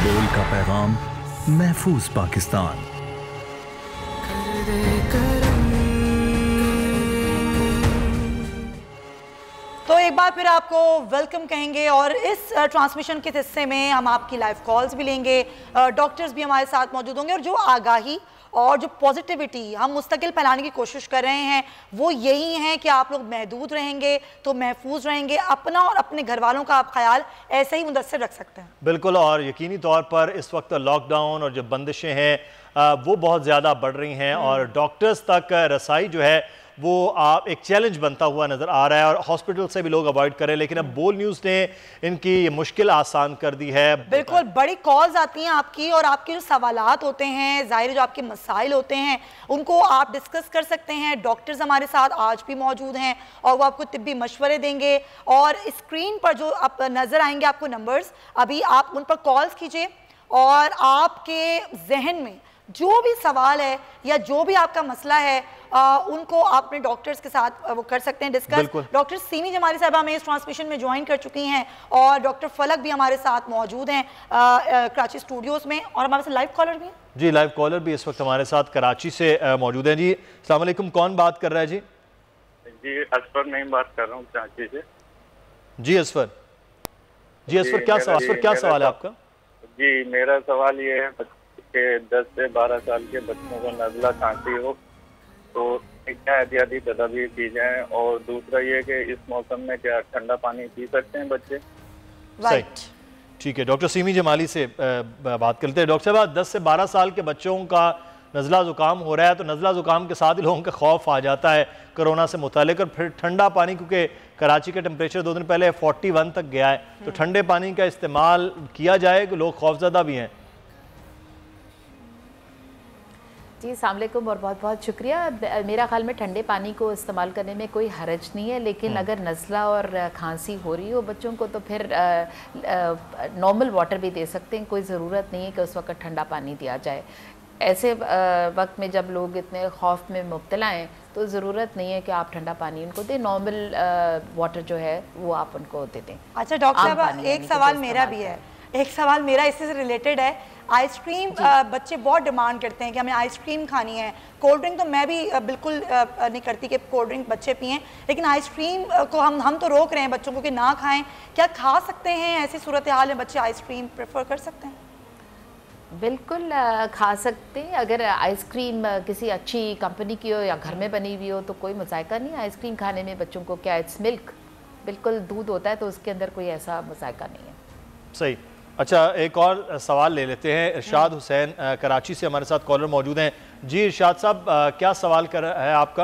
बोल का पैगाम, महफूज पाकिस्तान। तो एक बार फिर आपको वेलकम कहेंगे और इस ट्रांसमिशन के हिस्से में हम आपकी लाइव कॉल्स भी लेंगे, डॉक्टर्स भी हमारे साथ मौजूद होंगे और जो आगाही और जो पॉजिटिविटी हम मुस्तकिल फैलाने की कोशिश कर रहे हैं वो यही है कि आप लोग महदूद रहेंगे तो महफूज रहेंगे, अपना और अपने घर वालों का आप ख्याल ऐसे ही मुदस्सिर रख सकते हैं। बिल्कुल, और यकीनी तौर पर इस वक्त लॉकडाउन और जो बंदिशें हैं वो बहुत ज़्यादा बढ़ रही हैं और डॉक्टर्स तक रसाई जो है वो एक चैलेंज बनता हुआ नज़र आ रहा है और हॉस्पिटल से भी लोग अवॉइड करें, लेकिन अब बोल न्यूज़ ने इनकी ये मुश्किल आसान कर दी है। बिल्कुल, बड़ी कॉल्स आती हैं आपकी और आपके जो सवालात होते हैं, ज़ाहिर जो आपके मसाइल होते हैं उनको आप डिस्कस कर सकते हैं। डॉक्टर्स हमारे साथ आज भी मौजूद हैं और वो आपको तिब्बी मशवरे देंगे और स्क्रीन पर जो आप नज़र आएंगे आपको नंबर्स, अभी आप उन पर कॉल्स कीजिए और आपके जहन में जो भी सवाल है या जो भी आपका मसला है उनको आप अपने डॉक्टर्स के साथ वो कर सकते हैं डिस्कस। डॉक्टर सीमी जमाली साहब हमें इस ट्रांसमिशन में ज्वाइन कर चुकी हैं और डॉक्टर फलक भी हमारे साथ मौजूद हैं कराची स्टूडियोज में और हमारे साथ लाइव कॉलर भी हैं। जी, लाइव कॉलर भी इस वक्त हमारे साथ कराची से मौजूद हैं। जी अस्सलाम वालेकुम, कौन बात कर रहा है? जी जी असफर नहीं बात कर रहा हूँ कराची से। जी असफर, क्या सवाल है आपका? जी मेरा सवाल ये है कि 10 से 12 साल के बच्चों को नज़ला खांसी हो तो क्या एहतियाती तदाबीर की जाए, और दूसरा ये कि इस मौसम में क्या ठंडा पानी पी सकते हैं बच्चे? राइट, ठीक है, डॉक्टर सीमी जमाली से बात करते हैं। डॉक्टर साहब, 10 से 12 साल के बच्चों का नज़ला ज़ुकाम हो रहा है तो नज़ला ज़ुकाम के साथ ही लोगों का खौफ आ जाता है कोरोना से मुतालिक, और फिर ठंडा पानी, क्योंकि कराची का टेम्परेचर 2 दिन पहले 41 तक गया है, तो ठंडे पानी का इस्तेमाल किया जाए कि लोग खौफज़दा भी हैं? जी अस्सलाम वालेकुम और बहुत बहुत शुक्रिया। मेरा ख्याल में ठंडे पानी को इस्तेमाल करने में कोई हरज नहीं है, लेकिन अगर नज़ला और खांसी हो रही हो बच्चों को तो फिर नॉर्मल वाटर भी दे सकते हैं, कोई ज़रूरत नहीं है कि उस वक्त ठंडा पानी दिया जाए। ऐसे वक्त में जब लोग इतने खौफ में मुब्तला हैं तो ज़रूरत नहीं है कि आप ठंडा पानी उनको दें, नॉर्मल वाटर जो है वो आप उनको दे दें। अच्छा डॉक्टर साहब, एक सवाल मेरा भी है, इससे रिलेटेड है। आइसक्रीम बच्चे बहुत डिमांड करते हैं कि हमें आइसक्रीम खानी है। कोल्ड ड्रिंक तो मैं भी बिल्कुल नहीं करती कि कोल्ड ड्रिंक बच्चे पिएं, लेकिन आइसक्रीम को हम तो रोक रहे हैं बच्चों को कि ना खाएं। क्या खा सकते हैं? ऐसी सूरत हाल में बच्चे आइसक्रीम प्रेफर कर सकते हैं? बिल्कुल खा सकते हैं, अगर आइसक्रीम किसी अच्छी कंपनी की हो या घर में बनी हुई हो तो कोई मज़ायका नहीं है आइसक्रीम खाने में बच्चों को। क्या इट्स मिल्क, बिल्कुल दूध होता है तो उसके अंदर कोई ऐसा मज़ायका नहीं है। सही। अच्छा, एक और सवाल ले लेते हैं। इरशाद हुसैन कराची से हमारे साथ कॉलर मौजूद हैं। जी इरशाद साहब, क्या सवाल है आपका?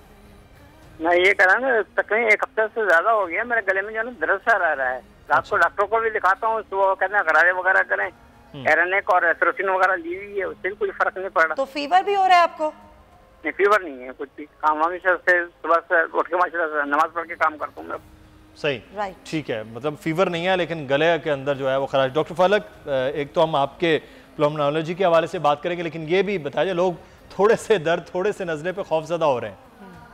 मैं ये कह रहा हूँ तकरीबन 1 हफ्ते से ज़्यादा हो गया, मेरे गले में जो है दर्द सा रह रहा है। रात को डॉक्टर को भी दिखाता हूँ तो वो कहते हैं गरारे वगैरह करें, एरनेक और एथरोसिन वगैरह ली हुई है, उससे भी कोई फर्क नहीं पड़ रहा। तो फीवर भी हो रहा है आपको? नहीं, फीवर नहीं है कुछ भी। काम से सुबह से उठ के माशाल्लाह नमाज पढ़ के काम करता हूँ मैं। सही, ठीक है, मतलब फीवर नहीं है लेकिन गले के अंदर जो है वो खराश। डॉक्टर फलक, एक तो हम आपके प्लम्नोलॉजी के हवाले से बात करेंगे, लेकिन ये भी बताइए लोग थोड़े से दर्द, थोड़े से नज़ले पे खौफज़दा हो रहे हैं।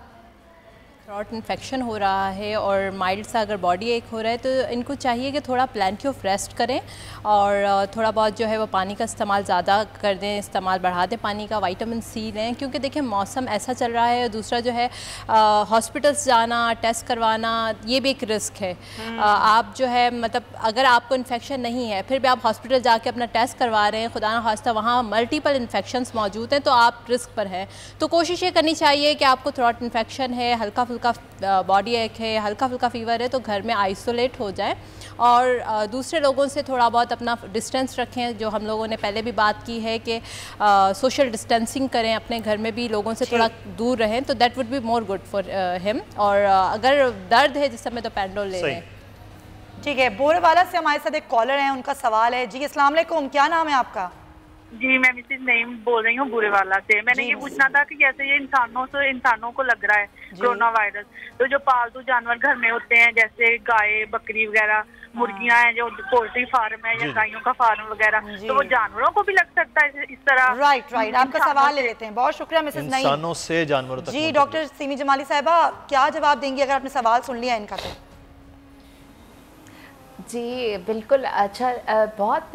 थ्रोट इन्फेक्शन हो रहा है और माइल्ड सा अगर बॉडी एक हो रहा है तो इनको चाहिए कि थोड़ा प्लेंटी ऑफ रेस्ट करें और थोड़ा बहुत जो है वो पानी का इस्तेमाल ज़्यादा कर दें, इस्तेमाल बढ़ा दें पानी का, विटामिन सी लें, क्योंकि देखिए मौसम ऐसा चल रहा है। दूसरा जो है हॉस्पिटल्स जाना, टेस्ट करवाना, ये भी एक रिस्क है। आप जो है मतलब अगर आपको इन्फेक्शन नहीं है फिर भी आप हॉस्पिटल जाके अपना टेस्ट करवा रहे हैं, खुदा न खास्ता वहाँ मल्टीपल इन्फेक्शंस मौजूद हैं तो आप रिस्क पर हैं। तो कोशिश ये करनी चाहिए कि आपको थ्रोट इन्फेक्शन है, हल्का फुल्का बॉडी एक है, हल्का फुल्का फीवर है तो घर में आइसोलेट हो जाए और दूसरे लोगों से थोड़ा बहुत अपना डिस्टेंस रखें। जो हम लोगों ने पहले भी बात की है कि सोशल डिस्टेंसिंग करें, अपने घर में भी लोगों से थोड़ा दूर रहें, तो that would be more good for him. और अगर दर्द है जिस समय तो पैंडोल ले लें। ठीक है, बोरेवाला से हमारे साथ एक कॉलर हैं, उनका सवाल है। जी अस्सलाम वालेकुम, क्या नाम है आपका? जी मैं मिसेज नईम बोल रही हूँ बुरेवाला से। मैंने ये पूछना था कि जैसे ये इंसानों को लग रहा है कोरोना वायरस, तो जो पालतू जानवर घर में होते हैं जैसे गाय, बकरी वगैरह, मुर्गियां हैं, जो पोल्ट्री फार्म है या गायों का फार्म वगैरह, तो वो जानवरों को भी लग सकता है इस तरह? राइट, आपका सवाल ले लेते हैं। बहुत शुक्रिया मिसेज नईम। इंसानों से जानवरों तक। जी डॉक्टर सीमी जमाली साहिबा, क्या जवाब देंगी अगर आपने सवाल सुन लिया इनका? तो जी बिल्कुल। अच्छा, बहुत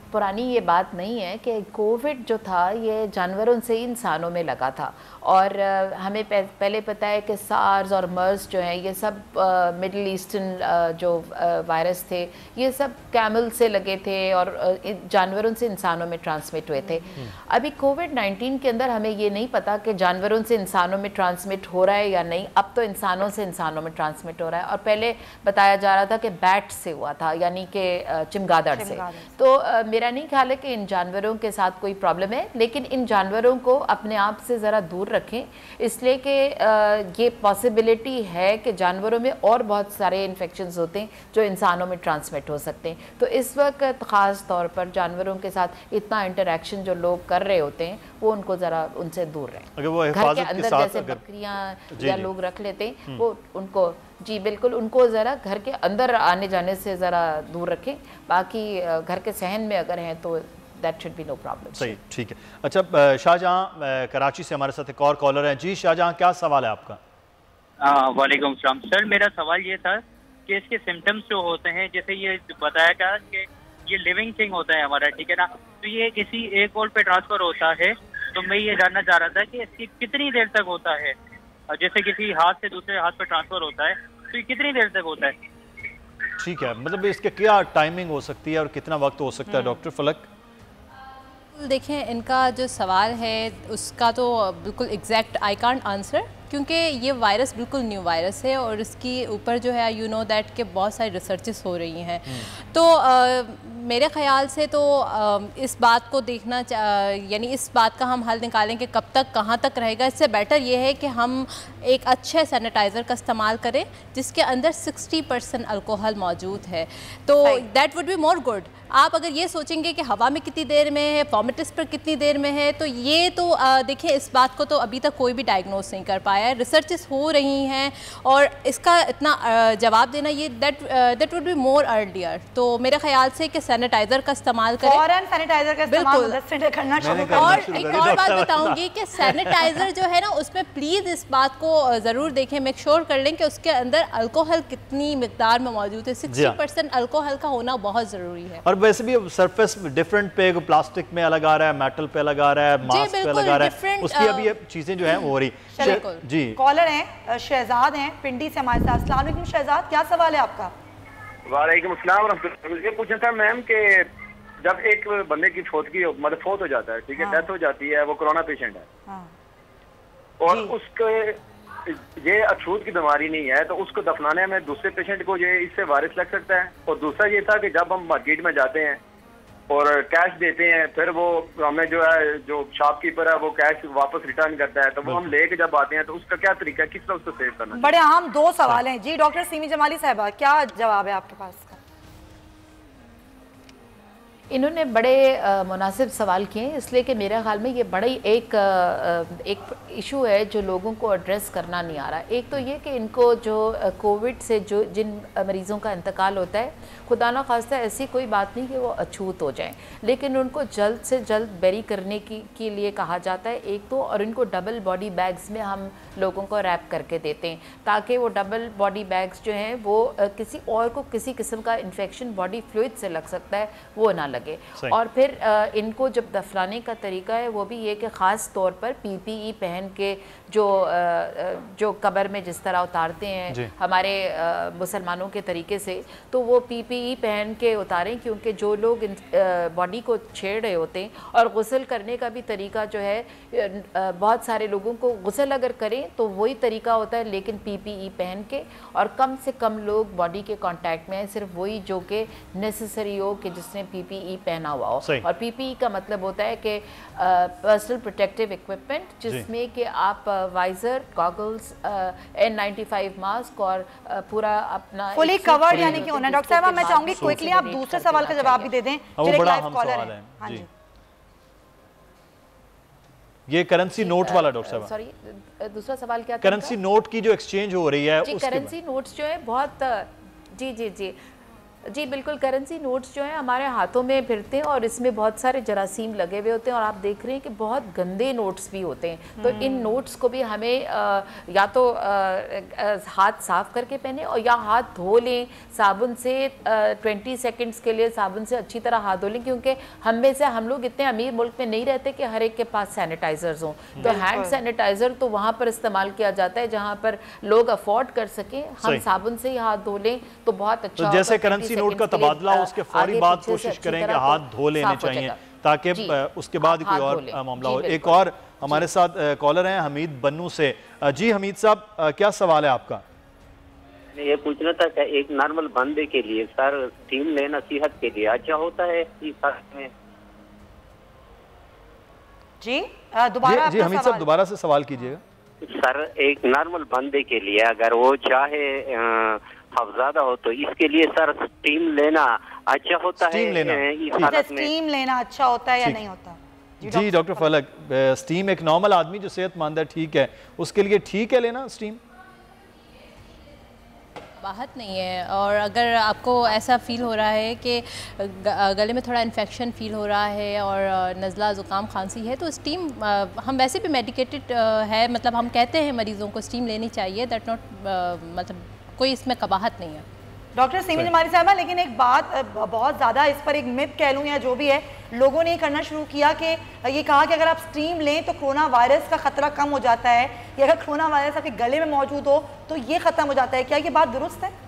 पुरानी ये बात नहीं है कि कोविड जो था ये जानवरों से ही इंसानों में लगा था, और हमें पहले पता है कि सार्स और मर्स जो हैं ये सब मिडिल ईस्टर्न जो वायरस थे ये सब कैमल से लगे थे और जानवरों से इंसानों में ट्रांसमिट हुए थे। अभी कोविड-19 के अंदर हमें ये नहीं पता कि जानवरों से इंसानों में ट्रांसमिट हो रहा है या नहीं, अब तो इंसानों से इंसानों में ट्रांसमिट हो रहा है। और पहले बताया जा रहा था कि बैट से हुआ था, यानी कि चमगादड़ से। तो मेरा नहीं ख्याल है कि इन जानवरों के साथ कोई प्रॉब्लम है, लेकिन इन जानवरों को अपने आप से ज़रा दूर रखें, इसलिए कि ये पॉसिबिलिटी है कि जानवरों में और बहुत सारे इन्फेक्शंस होते हैं जो इंसानों में ट्रांसमिट हो सकते हैं। तो इस वक्त ख़ास तौर पर जानवरों के साथ इतना इंटरेक्शन जो लोग कर रहे होते हैं वो उनको ज़रा उनसे दूर रहें। अगर वो घर के अंदर जैसे बकरियाँ या लोग रख लेते हैं वो उनको, जी बिल्कुल, उनको ज़रा घर के अंदर आने जाने से ज़रा दूर रखें। बाकी घर के सहन में अगर हैं तो that should be no problem. सही, ठीक है। अच्छा, शाहजहां कराची से हमारे साथ एक और कॉलर हैं। जी शाहजहां, क्या सवाल है आपका? वालेकुम सलाम सर, मेरा सवाल ये था कि इसके सिम्टम्स जो होते हैं, जैसे ये बताया गया कि ये लिविंग थिंग होता है हमारा, ठीक है ना, तो ये किसी एक और पे ट्रांसफर होता है, तो मैं ये जानना चाह रहा था कि इसकी कितनी देर तक होता है, जैसे किसी हाथ से दूसरे हाथ पे ट्रांसफर होता है तो ये कितनी देर तक होता है? ठीक है, मतलब इसके क्या टाइमिंग हो सकती है और कितना वक्त हो सकता है? डॉक्टर फलक, देखें इनका जो सवाल है उसका तो बिल्कुल एग्जैक्ट आई कांट आंसर, क्योंकि ये वायरस बिल्कुल न्यू वायरस है और इसके ऊपर जो है यू नो दैट के बहुत सारी रिसर्चेस हो रही हैं। तो मेरे ख़्याल से तो इस बात को देखना यानी इस बात का हम हल निकालें कि कब तक कहाँ तक रहेगा। इससे बेटर ये है कि हम एक अच्छे सैनिटाइज़र का इस्तेमाल करें जिसके अंदर 60% अल्कोहल मौजूद है, तो that would be more good. आप अगर ये सोचेंगे कि हवा में कितनी देर में है, वॉमिटिस पर कितनी देर में है, तो ये तो देखिए इस बात को तो अभी तक कोई भी डायग्नोस नहीं कर पाया है। रिसर्चेस हो रही हैं और इसका इतना जवाब देना ये that would be more earlier. तो मेरे ख्याल से कि सैनिटाइज़र का इस्तेमाल करें, फौरन सैनिटाइज़र का इस्तेमाल 10 मिनट करना शुरू करें। और एक और बात बताऊंगी कि सैनिटाइज़र जो है ना उसमें प्लीज़ इस बात को ज़रूर देखें, मेक श्योर कर लें कि उसके अंदर अल्कोहल कितनी मिकदार में मौजूद है। 60% अल्कोहल का होना बहुत ज़रूरी है। और वैसे भी सरफेस डिफरेंट पे, प्लास्टिक में अलग आ रहा है, मेटल पे अलग आ रहा है, मास्क पे अलग आ रहा है, उसकी अभी ये चीजें जो हैं वो हो रही। जी कॉलर हैं, शहजाद हैं पिंडी से हमारे साथ। अस्सलाम वालेकुम शहजाद, क्या सवाल है आपका? वालेकुम अस्सलाम रहमतुल्लाह। ये पूछना था मैम कि जब एक बंदे की फौतगी मतलब फौत हो जाता है, ठीक है, डेथ हो जाती है, वो कोरोना पेशेंट है और उसके ये अछूत की बीमारी नहीं है, तो उसको दफनाने में दूसरे पेशेंट को ये इससे वायरस लग सकता है। और दूसरा ये था कि जब हम मार्केट में जाते हैं और कैश देते हैं, फिर वो हमें जो है जो शॉपकीपर है वो कैश वापस रिटर्न करता है, तो वो हम लेके जब आते हैं तो उसका क्या तरीका है, किस तरह उसको सेव करना? बड़े अहम 2 सवाल हैं जी। डॉक्टर सीमी जमाली साहबा, क्या जवाब है आपके पास? इन्होंने बड़े मुनासिब सवाल किए हैं, इसलिए कि मेरे ख्याल में ये बड़ी एक इशू है जो लोगों को एड्रेस करना नहीं आ रहा। एक तो ये कि इनको जो कोविड से जो जिन मरीज़ों का इंतकाल होता है, खुदा न खास्ता ऐसी कोई बात नहीं कि वो अछूत हो जाएं, लेकिन उनको जल्द से जल्द बेरी करने के लिए कहा जाता है एक तो, और इनको डबल बॉडी बैग्स में हम लोगों को रैप करके देते हैं ताकि वो डबल बॉडी बैग्स जो हैं वो किसी और को किसी किस्म का इन्फेक्शन बॉडी फ्लूइड से लग सकता है वो ना लगे। और फिर इनको जब दफनाने का तरीका है वो भी ये कि ख़ास तौर पर PPE पहन के जो कब्र में जिस तरह उतारते हैं हमारे मुसलमानों के तरीके से, तो वो PPE पहन के उतारें, क्योंकि जो लोग बॉडी को छेड़ रहे होते हैं, और गुस्ल करने का भी तरीका जो है बहुत सारे लोगों को गुस्ल अगर करें तो वही तरीका होता है, लेकिन PPE पहन के, और कम से कम लोग बॉडी के कांटेक्ट में आए, सिर्फ वही जो कि नेसेसरी हो कि जिसने PPE पहना हुआ हो। और PPE का मतलब होता है कि पर्सनल प्रोटेक्टिव इक्विपमेंट, जिसमें कि आप वाइजर, गॉगल्स, N95 मास्क और पूरा अपना फुली कवर्ड यानी कि होना। डॉक्टर साहब मैं चाहूंगी क्विकली आप दूसरे सवाल का जवाब भी दे दें। वो बड़ा अहम सवाल है। हाँ जी, ये करेंसी नोट वाला डॉक्टर साहब, सॉरी दूसरा सवाल क्या था? करेंसी नोट की जो एक्सचेंज हो रही है, जी करेंसी नोट्स जो है बहुत जी जी बिल्कुल, करेंसी नोट्स जो हैं हमारे हाथों में फिरते हैं और इसमें बहुत सारे जरासीम लगे हुए होते हैं और आप देख रहे हैं कि बहुत गंदे नोट्स भी होते हैं। तो इन नोट्स को भी हमें या तो हाथ साफ करके पहने और या हाथ धो लें साबुन से, 20 सेकंड्स के लिए साबुन से अच्छी तरह हाथ धो लें, क्योंकि हम लोग इतने अमीर मुल्क में नहीं रहते कि हर एक के पास सैनिटाइजर्स हों। तो हैंड सैनिटाइजर तो वहाँ पर इस्तेमाल किया जाता है जहाँ पर लोग अफोर्ड कर सकें। हम साबुन से ही हाथ धो लें तो बहुत अच्छा। तो जैसे करेंसी नोट का तबादला हो उसके फौरी बाद कोशिश करें कि हाथ धो लेने चाहिए ताकि उसके बाद कोई और मामला हो। एक और हमारे साथ कॉलर हैं हमीद बन्नू से। जी हमीद साहब, क्या सवाल है आपका? ये पूछना था कि एक नॉर्मल बंदे के लिए सर स्टीम लेना सेहत के लिए अच्छा होता है में? जी दोबारा जी हमीद साहब दोबारा से सवाल कीजिएगा। सर एक नॉर्मल बंदे के लिए अगर वो चाहे हफ्ज़ादा हो तो इसके लिए सर स्टीम लेना अच्छा होता है? स्टीम लेना अच्छा होता है या नहीं होता? जी डॉक्टर फलक, स्टीम एक नॉर्मल आदमी जो सेहतमंद है, ठीक है, उसके लिए ठीक है लेना स्टीम? बात नहीं है। और अगर आपको ऐसा फील हो रहा है कि गले में थोड़ा इन्फेक्शन फील हो रहा है और नज़ला ज़ुकाम खांसी है तो स्टीम हम वैसे भी मेडिकेटेड है, मतलब हम कहते हैं मरीज़ों को स्टीम लेनी चाहिए, दैट नॉट मतलब कोई इसमें कबाहत नहीं है। डॉक्टर सीमी जमाली साहबा, लेकिन एक बात बहुत ज़्यादा इस पर एक मिथ कह लूँ या जो भी है, लोगों ने करना शुरू किया कि ये कहा कि अगर आप स्टीम लें तो कोरोना वायरस का खतरा कम हो जाता है, या अगर कोरोना वायरस आपके गले में मौजूद हो तो ये ख़त्म हो जाता है। क्या ये बात दुरुस्त है?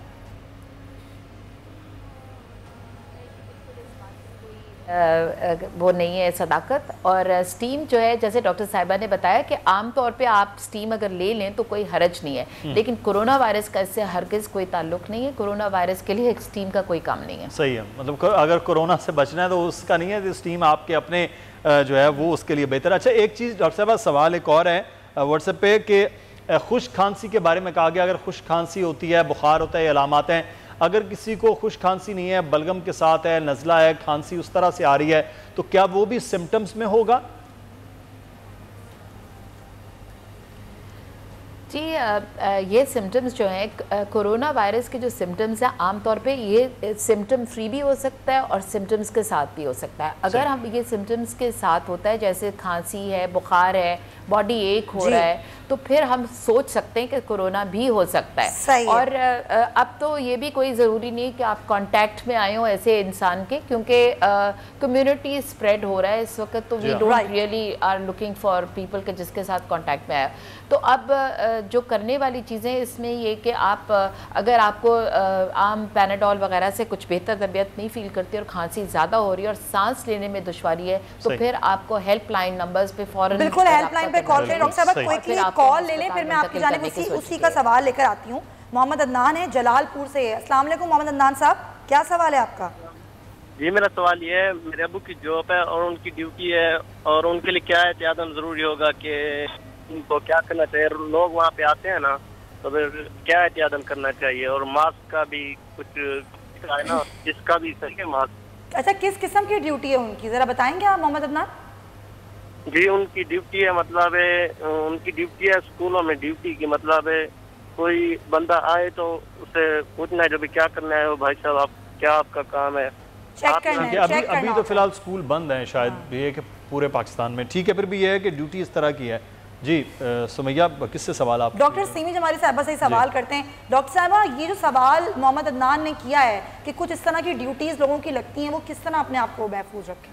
वो नहीं है सदाकत। और स्टीम जो है जैसे डॉक्टर साहिबा ने बताया कि आम तौर पे आप स्टीम अगर ले लें तो कोई हरज नहीं है, लेकिन कोरोना वायरस का इससे हरगिज़ कोई ताल्लुक नहीं है। कोरोना वायरस के लिए एक स्टीम का कोई काम नहीं है। सही है, मतलब अगर कोरोना से बचना है तो उसका नहीं है, स्टीम आपके अपने जो है वो उसके लिए बेहतर। अच्छा एक चीज़ डॉक्टर साहब, सवाल एक और है व्हाट्सएप पे कि खुश्क खांसी के बारे में कहा गया अगर खुश्क खांसी होती है, बुखार होता है, अलामात हैं, अगर किसी को खुश्क खांसी नहीं है, बलगम के साथ है, नज़ला है, खांसी उस तरह से आ रही है, तो क्या वो भी सिम्टम्स में होगा? जी ये सिम्टम्स जो हैं कोरोना वायरस के जो सिम्टम्स हैं आमतौर पे ये सिम्टम फ्री भी हो सकता है और सिम्टम्स के साथ भी हो सकता है। अगर हम ये सिम्टम्स के साथ होता है जैसे खांसी है, बुखार है, बॉडी एक हो रहा है, तो फिर हम सोच सकते हैं कि कोरोना भी हो सकता है। और अब तो ये भी कोई ज़रूरी नहीं कि आप कांटेक्ट में आए हो ऐसे इंसान के, क्योंकि कम्युनिटी स्प्रेड हो रहा है इस वक्त, तो we don't really are looking for people के जिसके साथ कांटेक्ट में आए। तो अब जो करने वाली चीज़ें इसमें ये कि आप अगर आपको आम पैनाडोल वगैरह से कुछ बेहतर तबीयत नहीं फील करती और खांसी ज़्यादा हो रही है और सांस लेने में दुश्वारी है, तो फिर आपको हेल्पलाइन नंबर्स पे फौरन बिल्कुल हेल्पलाइन पे कॉल करें। डॉक्टर साहब क्विकली कॉल ले लें, फिर मैं आपकी जानिब उसी का सवाल लेकर आती हूँ। मोहम्मद अदनान है जलालपुर से। अस्सलाम वालेकुम मोहम्मद अदनान साहब, क्या सवाल है आपका? जी मेरा सवाल ये है, मेरे अबू की जॉब है और उनकी ड्यूटी है और उनके लिए क्या एहतियात जरूरी होगा कि उनको क्या करना चाहिए? लोग वहाँ पे आते हैं ना, तो फिर क्या एहतियात करना चाहिए? और मास्क का भी कुछ है ना, इसका भी सही है मास्क। अच्छा किस किस्म की ड्यूटी है उनकी, जरा बताएंगे आप मोहम्मद अदनान? जी उनकी ड्यूटी है, मतलब उनकी ड्यूटी है स्कूलों में ड्यूटी की, मतलब कोई बंदा आए तो उसे पूछना है जो भी क्या करना है, भाई साहब आप क्या आपका काम है? अभी तो फिलहाल स्कूल बंद हैं शायद ये कि पूरे पाकिस्तान में, ठीक है, फिर भी ये है कि ड्यूटी इस तरह की है। जी सुमैया किससे सवाल आप? डॉक्टर सीमी जमाली साहबा से सवाल करते हैं। डॉक्टर साहबा ये जो सवाल मोहम्मद अदनान ने किया है कि कुछ इस तरह की ड्यूटीज लोगों की लगती हैं, वो किस तरह अपने आप को महफूज रखें?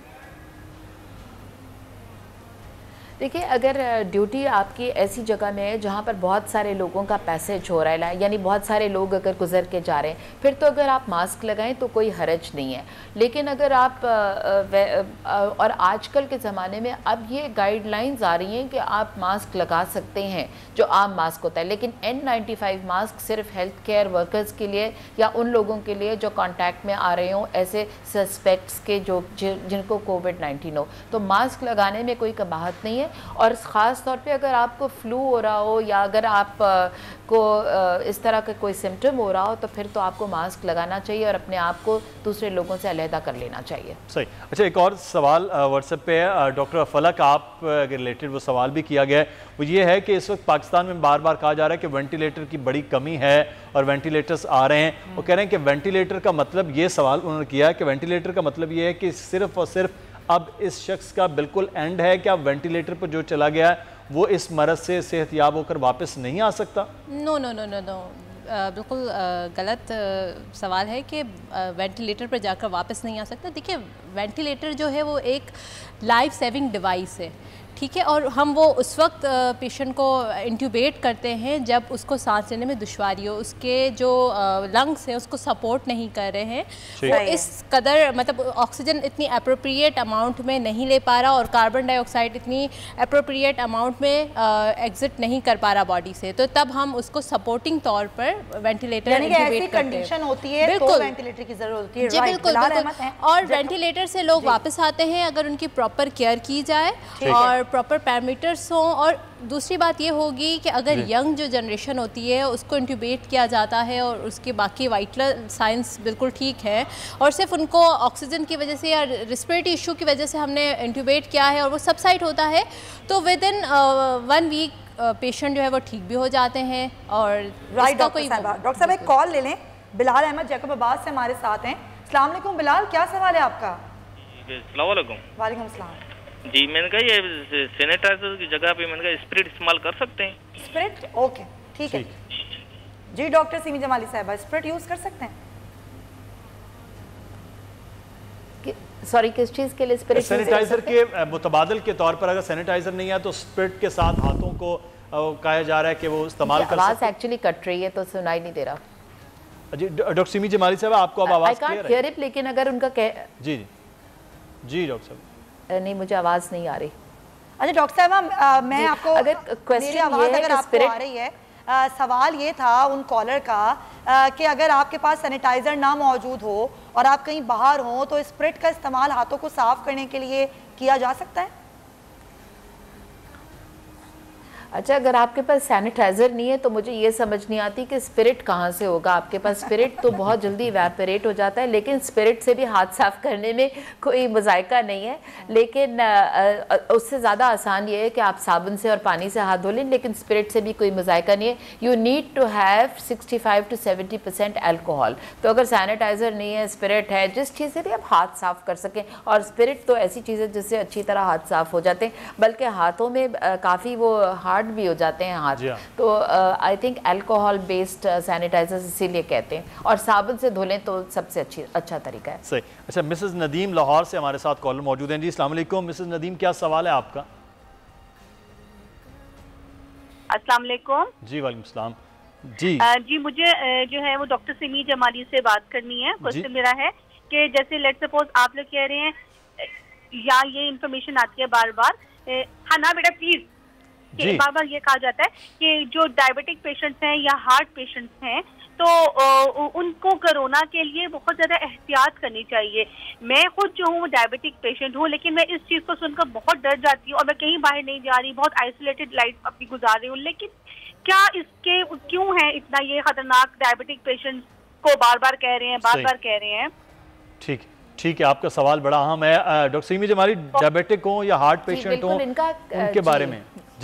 देखिए अगर ड्यूटी आपकी ऐसी जगह में है जहाँ पर बहुत सारे लोगों का पैसेज हो रहा है, यानी बहुत सारे लोग अगर गुजर के जा रहे हैं, फिर तो अगर आप मास्क लगाएं तो कोई हरज नहीं है। लेकिन अगर आप और आजकल के ज़माने में अब ये गाइडलाइंस आ रही हैं कि आप मास्क लगा सकते हैं जो आम मास्क होता है, लेकिन N95 मास्क सिर्फ हेल्थ केयर वर्कर्स के लिए या उन लोगों के लिए जो कॉन्टैक्ट में आ रहे हों ऐसे सस्पेक्ट्स के जो जिनको कोविड-19 हो, तो मास्क लगाने में कोई कबाहत नहीं है। और ख़ास तौर पे अगर आपको फ्लू हो रहा हो या अगर आप को इस तरह का कोई सिम्टम हो रहा हो तो फिर तो आपको मास्क लगाना चाहिए और अपने आप को दूसरे लोगों से अलहदा कर लेना चाहिए। सही। अच्छा, एक और सवाल व्हाट्सएप पे है डॉक्टर फलक, आप रिलेटेड वो सवाल भी किया गया है, वो ये है कि इस वक्त पाकिस्तान में बार बार कहा जा रहा है कि वेंटिलेटर की बड़ी कमी है और वेंटिलेटर्स आ रहे हैं। वो कह रहे हैं कि वेंटिलेटर का मतलब, ये सवाल उन्होंने किया है कि वेंटिलेटर का मतलब ये है कि सिर्फ और सिर्फ अब इस शख्स का बिल्कुल एंड है कि अब वेंटिलेटर पर जो चला गया है वो इस मरज़ से सेहतयाब होकर वापस नहीं आ सकता? No no no no no, बिल्कुल गलत सवाल है कि वेंटिलेटर पर जाकर वापस नहीं आ सकता। देखिए, वेंटिलेटर जो है वो एक लाइफ सेविंग डिवाइस है, ठीक है, और हम वो उस वक्त पेशेंट को इंट्यूबेट करते हैं जब उसको सांस लेने में दुश्वारी हो, उसके जो लंग्स हैं उसको सपोर्ट नहीं कर रहे हैं, वो इस कदर मतलब ऑक्सीजन इतनी अप्रोप्रिएट अमाउंट में नहीं ले पा रहा और कार्बन डाइऑक्साइड इतनी अप्रोप्रिएट अमाउंट में एग्जिट नहीं कर पा रहा बॉडी से, तो तब हम उसको सपोर्टिंग तौर पर वेंटिलेटर इंट्यूबेट करते हैं। होती है तो वेंटिलेटर की जरूरत होती है। जी बिल्कुल। और वेंटिलेटर से लोग वापस आते हैं अगर उनकी प्रॉपर केयर की जाए और प्रॉपर पैरामीटर्स हों। और दूसरी बात ये होगी कि अगर यंग जो जनरेशन होती है उसको इंट्यूबेट किया जाता है और उसके बाकी वाइटल साइंस बिल्कुल ठीक है और सिर्फ उनको ऑक्सीजन की वजह से या रिस्पिरेटरी इशू की वजह से हमने इंट्यूबेट किया है और वो सबसाइड होता है तो विद इन 1 वीक पेशेंट जो है वो ठीक भी हो जाते हैं। और डॉक्टर साहब एक कॉल ले लें। बिलाल अहमद जैकब अब्बास से हमारे साथ हैं। अस्सलाम वालेकुम बिलाल, क्या सवाल है आपका? अस्सलाम वालेकुम। वालेकुम अस्सलाम। जी, मैंने कहा ये सैनिटाइजर की जगह पे मैंने कहा स्प्रिट इस्तेमाल कर सकते हैं? स्प्रिट, ओके ठीक है जी। डॉक्टर सिमी जमाली साहबा, स्प्रिट यूज कर सकते हैं? सॉरी, किस चीज़ के लिए स्प्रिट? सैनिटाइजर के मुतबादल के तौर पर अगर सैनिटाइजर नहीं है तो स्प्रिट के साथ हाथों को कहा जा रहा है कि वो इस्तेमाल कर सकते हैं। आवाज़ एक्चुअली कट रही है तो सुनाई नहीं दे रहा। जी डॉक्टर सिमी जमाली साहब, आपको अब आवाज़ क्लियर है? आई कांट हियर इट, लेकिन अगर उनका जी जी डॉक्टर साहब, नहीं मुझे आवाज़ नहीं आ रही। अच्छा डॉक्टर साहब, मैं आपको अगर क्वेश्चन आवाज़ अगर आपको आ रही है, सवाल ये था उन कॉलर का कि अगर आपके पास सैनिटाइज़र ना मौजूद हो और आप कहीं बाहर हो तो स्प्रिट का इस्तेमाल हाथों को साफ करने के लिए किया जा सकता है? अच्छा, अगर आपके पास सैनिटाइज़र नहीं है तो मुझे ये समझ नहीं आती कि स्पिरिट कहाँ से होगा आपके पास। स्पिरिट तो बहुत जल्दी इवेपोरेट हो जाता है, लेकिन स्पिरिट से भी हाथ साफ करने में कोई मज़ायका नहीं है। लेकिन उससे ज़्यादा आसान ये है कि आप साबुन से और पानी से हाथ धो लें, लेकिन स्पिरिट से भी कोई मज़ायका नहीं है। You need to have 65 to 70% alcohol. तो अगर सैनिटाइज़र नहीं है, स्पिरिट है, जिस चीज़ से भी आप हाथ साफ़ कर सकें। और स्पिरिट तो ऐसी चीज़ है जिससे अच्छी तरह हाथ साफ़ हो जाते हैं, बल्कि हाथों में काफ़ी वो भी हो जाते हैं हाथ। तो I think alcohol based sanitizers इसीलिए कहते हैं, और साबुन से धो लें तो सबसे अच्छा तरीका है। सही। अच्छा, मिसेस नदीम लाहौर से हमारे साथ कॉलर मौजूद हैं। जी अस्सलाम वालेकुम मिसेस नदीम, क्या सवाल है आपका? अस्सलाम वालेकुम। जी वालेकुम सलाम। जी जी, मुझे जो है वो डॉक्टर सिमी जमाली से बात करनी है। क्वेश्चन मेरा है कि जैसे लेट सपोज आप लोग कह रहे हैं या ये इन्फॉर्मेशन आती है बार बार, हाँ ना बेटा प्लीज, बार बार ये कहा जाता है कि जो डायबिटिक पेशेंट्स हैं या हार्ट पेशेंट्स हैं तो उनको कोरोना के लिए बहुत ज़्यादा एहतियात करनी चाहिए। मैं खुद जो हूँ डायबिटिक पेशेंट हूँ, लेकिन मैं इस चीज़ को सुनकर बहुत डर जाती हूँ और मैं कहीं बाहर नहीं जा रही, बहुत आइसोलेटेड लाइफ अपनी गुजार रही हूँ। लेकिन क्या इसके क्यों है इतना ये खतरनाक, डायबिटिक पेशेंट्स को बार बार कह रहे हैं, बार बार कह रहे हैं? ठीक है, आपका सवाल बड़ा अहम है। डॉक्टर सिमी जमाली, डायबिटिक हो या हार्ट पेशेंट हो, उनके बारे में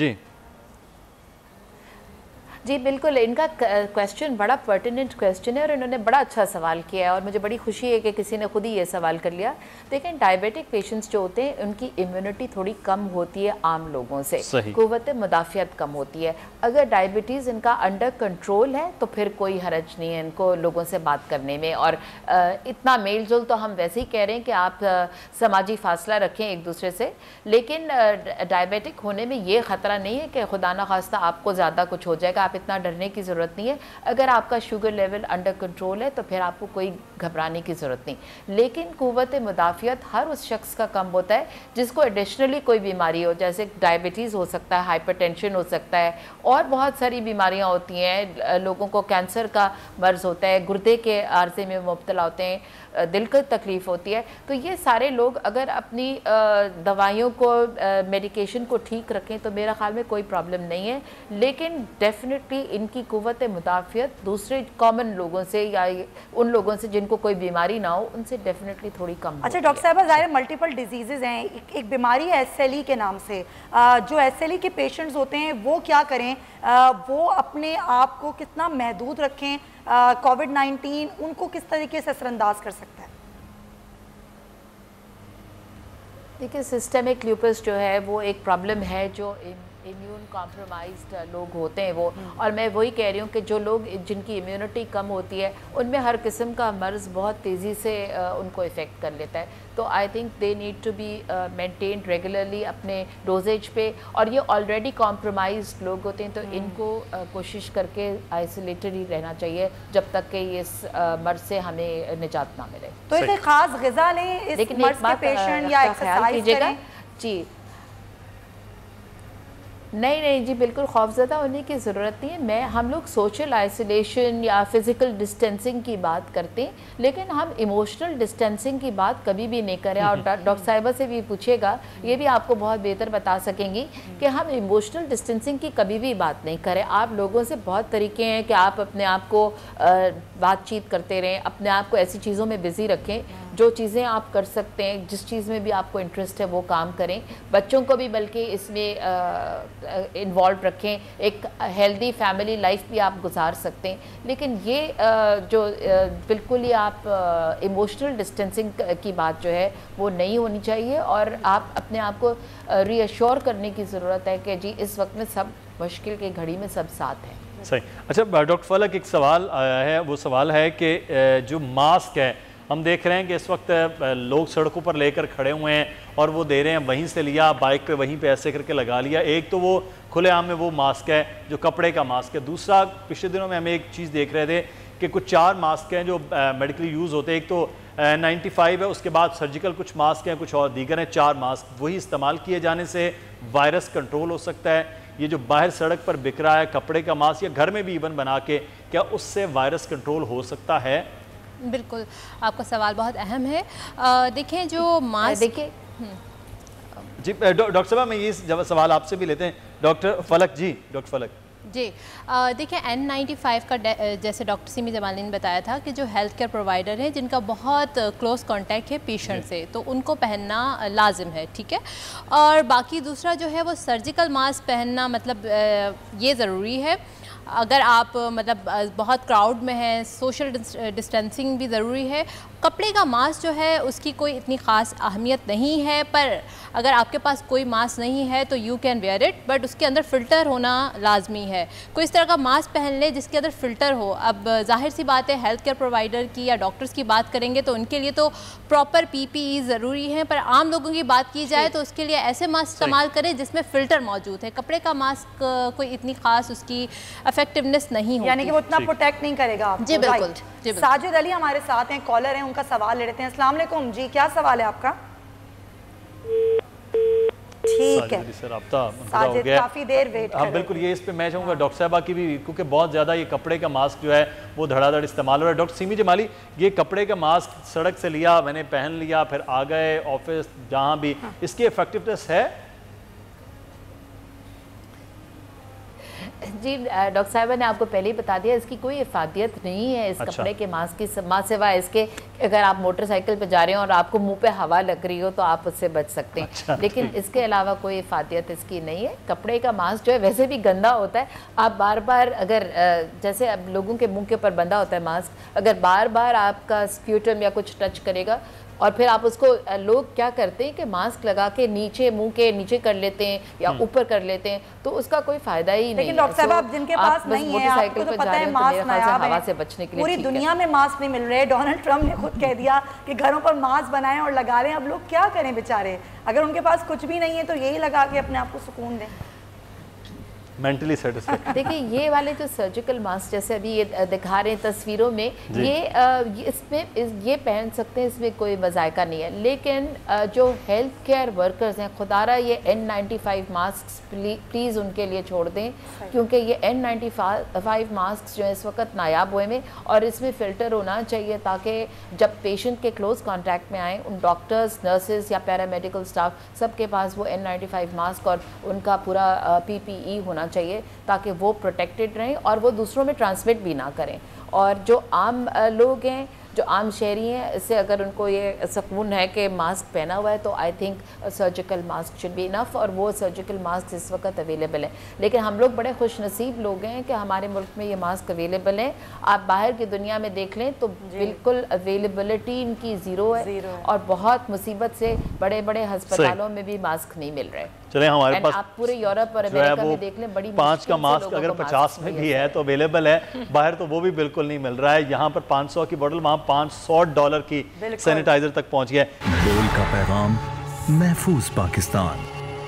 जी बिल्कुल, इनका क्वेश्चन बड़ा पर्टिनेंट क्वेश्चन है और इन्होंने बड़ा अच्छा सवाल किया है और मुझे बड़ी खुशी है कि किसी ने खुद ही ये सवाल कर लिया। देखें, डायबिटिक पेशेंट्स जो होते हैं उनकी इम्यूनिटी थोड़ी कम होती है आम लोगों से, क़ुव्वत मुदाफ़ियत कम होती है। अगर डायबिटीज़ इनका अंडर कंट्रोल है तो फिर कोई हरज नहीं है इनको लोगों से बात करने में। और इतना मेल जोल तो हम वैसे ही कह रहे हैं कि आप समाजी फासला रखें एक दूसरे से, लेकिन डायबिटिक होने में ये ख़तरा नहीं है कि खुदा न खास्ता आपको ज़्यादा कुछ हो जाएगा। आप आप इतना डरने की ज़रूरत नहीं है। अगर आपका शुगर लेवल अंडर कंट्रोल है तो फिर आपको कोई घबराने की ज़रूरत नहीं। लेकिन क़ुव्वत मुदाफ़ियत हर उस शख्स का कम होता है जिसको एडिशनली कोई बीमारी हो, जैसे डायबिटीज़ हो सकता है, हाइपरटेंशन हो सकता है, और बहुत सारी बीमारियाँ होती हैं। लोगों को कैंसर का मर्ज़ होता है, गुर्दे के आर्जे में मुब्तला होते हैं, दिल को तकलीफ़ होती है। तो ये सारे लोग अगर अपनी दवाइयों को, मेडिकेशन को ठीक रखें तो मेरा ख्याल में कोई प्रॉब्लम नहीं है। लेकिन डेफिनेटली इनकी क़ुव्वत मुदाफ़ियत दूसरे कॉमन लोगों से या उन लोगों से जिनको कोई बीमारी ना हो उनसे डेफिनेटली थोड़ी कम। अच्छा डॉक्टर साहब, ज़ाहिर मल्टीपल डिजीज़ हैं, एक बीमारी है SLE के नाम से। जो SLE के पेशेंट्स होते हैं वो क्या करें, वो अपने आप को कितना महदूद रखें, कोविड-19 उनको किस तरीके से असरअंदाज कर सकता है? देखिए, सिस्टेमिक ल्यूपस जो है वो एक प्रॉब्लम है जो इम्यून कॉम्प्रोमाइज्ड लोग होते हैं वो, और मैं वही कह रही हूँ कि जो लोग जिनकी इम्यूनिटी कम होती है उनमें हर किस्म का मर्ज़ बहुत तेज़ी से उनको इफ़ेक्ट कर लेता है। तो I think they need to be maintained regularly अपने डोजेज पे, और ये ऑलरेडी कॉम्प्रोमाइज्ड लोग होते हैं तो इनको कोशिश करके आइसोलेटेड ही रहना चाहिए जब तक कि इस मर्ज़ से हमें निजात ना मिले। तो इसे खास ग़िज़ा लें इस मर्ज़ के पेशेंट या एक्सरसाइज करें? जी नहीं जी, बिल्कुल खौफज़दा होने की ज़रूरत नहीं है। हम लोग सोशल आइसोलेशन या फ़िज़िकल डिस्टेंसिंग की बात करते हैं, लेकिन हम इमोशनल डिस्टेंसिंग की बात कभी भी नहीं करें। और डॉक्टर साहिबा से भी पूछेगा, ये भी आपको बहुत बेहतर बता सकेंगी कि हम इमोशनल डिस्टेंसिंग की कभी भी बात नहीं करें। आप लोगों से बहुत तरीके हैं कि आप अपने आप को बातचीत करते रहें, अपने आप को ऐसी चीज़ों में बिज़ी रखें जो चीज़ें आप कर सकते हैं, जिस चीज़ में भी आपको इंटरेस्ट है वो काम करें। बच्चों को भी बल्कि इसमें इन्वॉल्व रखें, एक हेल्दी फैमिली लाइफ भी आप गुजार सकते हैं। लेकिन ये जो बिल्कुल ही आप इमोशनल डिस्टेंसिंग की बात जो है वो नहीं होनी चाहिए, और आप अपने आप को रीअश्योर करने की ज़रूरत है कि जी इस वक्त में सब मुश्किल की घड़ी में सब साथ हैं। सही। अच्छा डॉक्टर फलक, एक सवाल आया है, वो सवाल है कि जो मास्क है, हम देख रहे हैं कि इस वक्त लोग सड़कों पर लेकर खड़े हुए हैं और वो दे रहे हैं, वहीं से लिया, बाइक पे वहीं पे ऐसे करके लगा लिया। एक तो वो खुलेआम में वो मास्क है जो कपड़े का मास्क है, दूसरा पिछले दिनों में हम एक चीज़ देख रहे थे कि कुछ 4 मास्क हैं जो मेडिकली यूज़ होते हैं। एक तो 95 है, उसके बाद सर्जिकल कुछ मास्क हैं, कुछ और दीगर हैं। 4 मास्क वही इस्तेमाल किए जाने से वायरस कंट्रोल हो सकता है। ये जो बाहर सड़क पर बिक रहा है कपड़े का मास्क या घर में भी इवन बना के, क्या उससे वायरस कंट्रोल हो सकता है? बिल्कुल, आपका सवाल बहुत अहम है। देखें जो मास्क, देखिए जी डॉक्टर साहब, मैं ये सवाल आपसे भी लेते हैं। डॉक्टर फलक जी, डॉक्टर फलक जी देखिए, N95 का जैसे डॉक्टर सिमी जमाली ने बताया था कि जो हेल्थ केयर प्रोवाइडर हैं जिनका बहुत क्लोज कांटेक्ट है पेशेंट से, तो उनको पहनना लाजिम है, ठीक है। और बाकी दूसरा जो है वो सर्जिकल मास्क पहनना मतलब ये ज़रूरी है। अगर आप मतलब बहुत क्राउड में हैं, सोशल डिस्टेंसिंग भी ज़रूरी है। कपड़े का मास्क जो है उसकी कोई इतनी ख़ास अहमियत नहीं है, पर अगर आपके पास कोई मास्क नहीं है तो you can wear it, but उसके अंदर फ़िल्टर होना लाजमी है। कोई इस तरह का मास्क पहन ले जिसके अंदर फ़िल्टर हो। अब जाहिर सी बात है, हेल्थ केयर प्रोवाइडर की या डॉक्टर्स की बात करेंगे तो उनके लिए तो प्रॉपर PPE ज़रूरी है, पर आम लोगों की बात की जाए तो उसके लिए ऐसे मास्क इस्तेमाल करें जिसमें फ़िल्टर मौजूद है। कपड़े का मास्क कोई इतनी ख़ास उसकी इफेक्टिवनेस नहीं होती, यानी कि वो इतना प्रोटेक्ट नहीं करेगा आपको। जी बिल्कुल, जी बिल्कुल। साजिद अली हमारे साथ हैं, कॉलर हैं, उनका सवाल ले लेते हैं। अस्सलाम वालेकुम जी, क्या सवाल है आपका? ठीक है साजिद, काफी देर वेट हाँ बिल्कुल, ये इस पे मैं चाहूँगा डॉक्टर साहबा की भी, क्योंकि बहुत ज़्यादा ये कपड़े का मास्क जो है वो धड़ाधड़ इस्तेमाल हो रहा है। डॉक्टर सिमी जमाली, ये कपड़े का मास्क सड़क से लिया, मैंने पहन लिया, फिर आ गए ऑफिस जहाँ भी, इसकी इफेक्टिवनेस है? जी डॉक्टर साहिबा ने आपको पहले ही बता दिया, इसकी कोई इफादियत नहीं है इस कपड़े के मास्क की, सिवाय इसके अगर आप मोटरसाइकिल पे जा रहे हो और आपको मुंह पे हवा लग रही हो तो आप उससे बच सकते हैं। लेकिन इसके अलावा कोई इफादियत इसकी नहीं है। कपड़े का मास्क जो है वैसे भी गंदा होता है। आप बार बार अगर जैसे अब लोगों के मुंह के ऊपर बंधा होता है मास्क, अगर बार बार आपका स्प्यूटम या कुछ टच करेगा और फिर आप उसको, लोग क्या करते हैं कि मास्क लगा के नीचे, मुंह के नीचे कर लेते हैं या ऊपर कर लेते हैं, तो उसका कोई फायदा ही नहीं। लेकिन डॉक्टर साहब, जिनके पास नहीं है, आपको तो पता है मास्क नायाब है, हवा से बचने के लिए पूरी दुनिया में मास्क नहीं मिल रहे। डोनाल्ड ट्रंप ने खुद कह दिया कि घरों पर मास्क बनाएं और लगा रहे हैं। अब लोग क्या करें बेचारे, अगर उनके पास कुछ भी नहीं है तो यही लगा के अपने आप को सुकून दें। Mentally satisfied. देखिए ये वाले जो सर्जिकल मास्क जैसे अभी ये दिखा रहे हैं तस्वीरों में, इसमें ये पहन सकते हैं, इसमें कोई मज़ायका नहीं है। लेकिन जो हेल्थ केयर वर्कर्स हैं, खुदारा ये N95 मास्क प्लीज़ उनके लिए छोड़ दें, क्योंकि ये N95 मास्क जो है इस वक्त नायाब हुए में, और इसमें फ़िल्टर होना चाहिए ताकि जब पेशेंट के क्लोज कॉन्टैक्ट में आएँ, उन डॉक्टर्स, नर्सेज या पैरामेडिकल स्टाफ सबके पास वो N95 मास्क और उनका पूरा PPE होना चाहिए ताकि वो प्रोटेक्टेड रहें और वो दूसरों में ट्रांसमिट भी ना करें। और जो आम लोग हैं, जो आम शहरी हैं, इससे अगर उनको ये सुकून है कि मास्क पहना हुआ है तो I think surgical mask should be enough, और वो सर्जिकल मास्क इस वक्त अवेलेबल हैं। लेकिन हम लोग बड़े खुश नसीब लोग हैं कि हमारे मुल्क में ये मास्क अवेलेबल हैं। आप बाहर की दुनिया में देख लें तो बिल्कुल अवेलेबिलिटी इनकी ज़ीरो है, और बहुत मुसीबत से बड़े बड़े अस्पतालों में भी मास्क नहीं मिल रहे। चले हमारे पास आप पूरे यूरोप और अमेरिका में देख लें, बड़ी 5 का मास्क अगर 50 में भी है तो अवेलेबल है, बाहर तो वो भी बिल्कुल नहीं मिल रहा है। यहाँ पर 500 की बोतल, वहाँ $500 की सैनिटाइजर तक पहुँच गया। बोल का पैगाम, महफूज पाकिस्तान।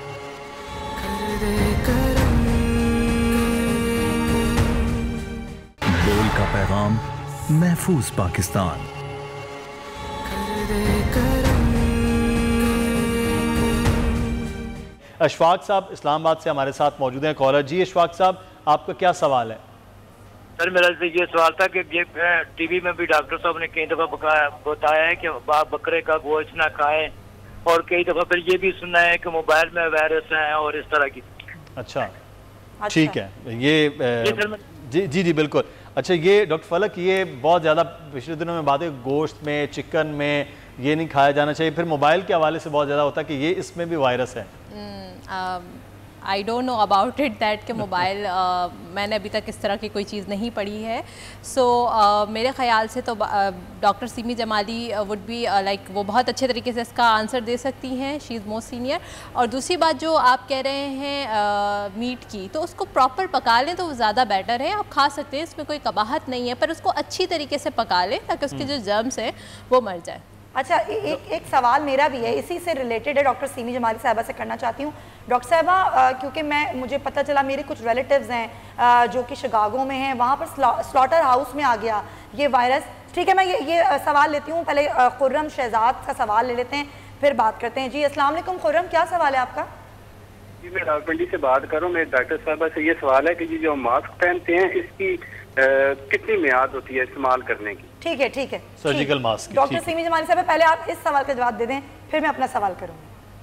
बोल का पैगाम, महफूज पाकिस्तान। अशफाक साहब इस्लामाबाद से हमारे साथ मौजूद हैं कॉलर। जी अशफाक साहब, आपका क्या सवाल है? सर मेरा ये सवाल था कि ये टीवी में भी डॉक्टर साहब ने कई दफ़ा बताया है कि बकरे का गोश्त ना खाएं, और कई दफ़ा फिर ये भी सुना है कि मोबाइल में वायरस हैं और इस तरह की। अच्छा, ठीक है, ये जी बिल्कुल। अच्छा, ये डॉक्टर फलक, ये बहुत ज़्यादा पिछले दिनों में बातें गोश्त में, चिकन में ये नहीं खाया जाना चाहिए, फिर मोबाइल के हवाले से बहुत ज़्यादा होता है कि ये इसमें भी वायरस है। I don't know about it that कि मोबाइल मैंने अभी तक इस तरह की कोई चीज़ नहीं पढ़ी है। सो मेरे ख़्याल से तो doctor Simi Jamali would be like, वो बहुत अच्छे तरीके से इसका आंसर दे सकती हैं, शी इज़ मोस्ट सीनियर। और दूसरी बात जो आप कह रहे हैं मीट की, तो उसको प्रॉपर पका लें तो वो ज़्यादा बेटर है। आप खा सकते हैं, इसमें कोई कबाहत नहीं है, पर उसको अच्छी तरीके से पका लें ताकि उसके जो जर्म्स हैं वो मर जाए। अच्छा, एक सवाल मेरा भी है, इसी से रिलेटेड है, डॉक्टर सीमी जमाली साहिबा से करना चाहती हूँ। डॉक्टर साहिबा, क्योंकि मुझे पता चला मेरे कुछ रिलेटिव्स हैं जो कि शिकागो में हैं, वहाँ पर स्लॉटर हाउस में आ गया ये वायरस। ठीक है, मैं ये सवाल लेती हूँ, पहले खुर्रम शहजाद का सवाल ले लेते हैं, फिर बात करते हैं। जी अस्सलाम वालेकुम खुर्रम, क्या सवाल है आपका? जी मैं रावलपिंडी से बात कर रहा हूँ। मेरे डॉक्टर साहबा से ये सवाल है कि जी जो मास्क पहनते हैं इसकी कितनी मियाद होती है इस्तेमाल करने की? ठीक है surgical mask. Doctor semi Jamali साहब, पहले आप इस सवाल का जवाब दे दें, फिर मैं अपना सवाल करूँगी।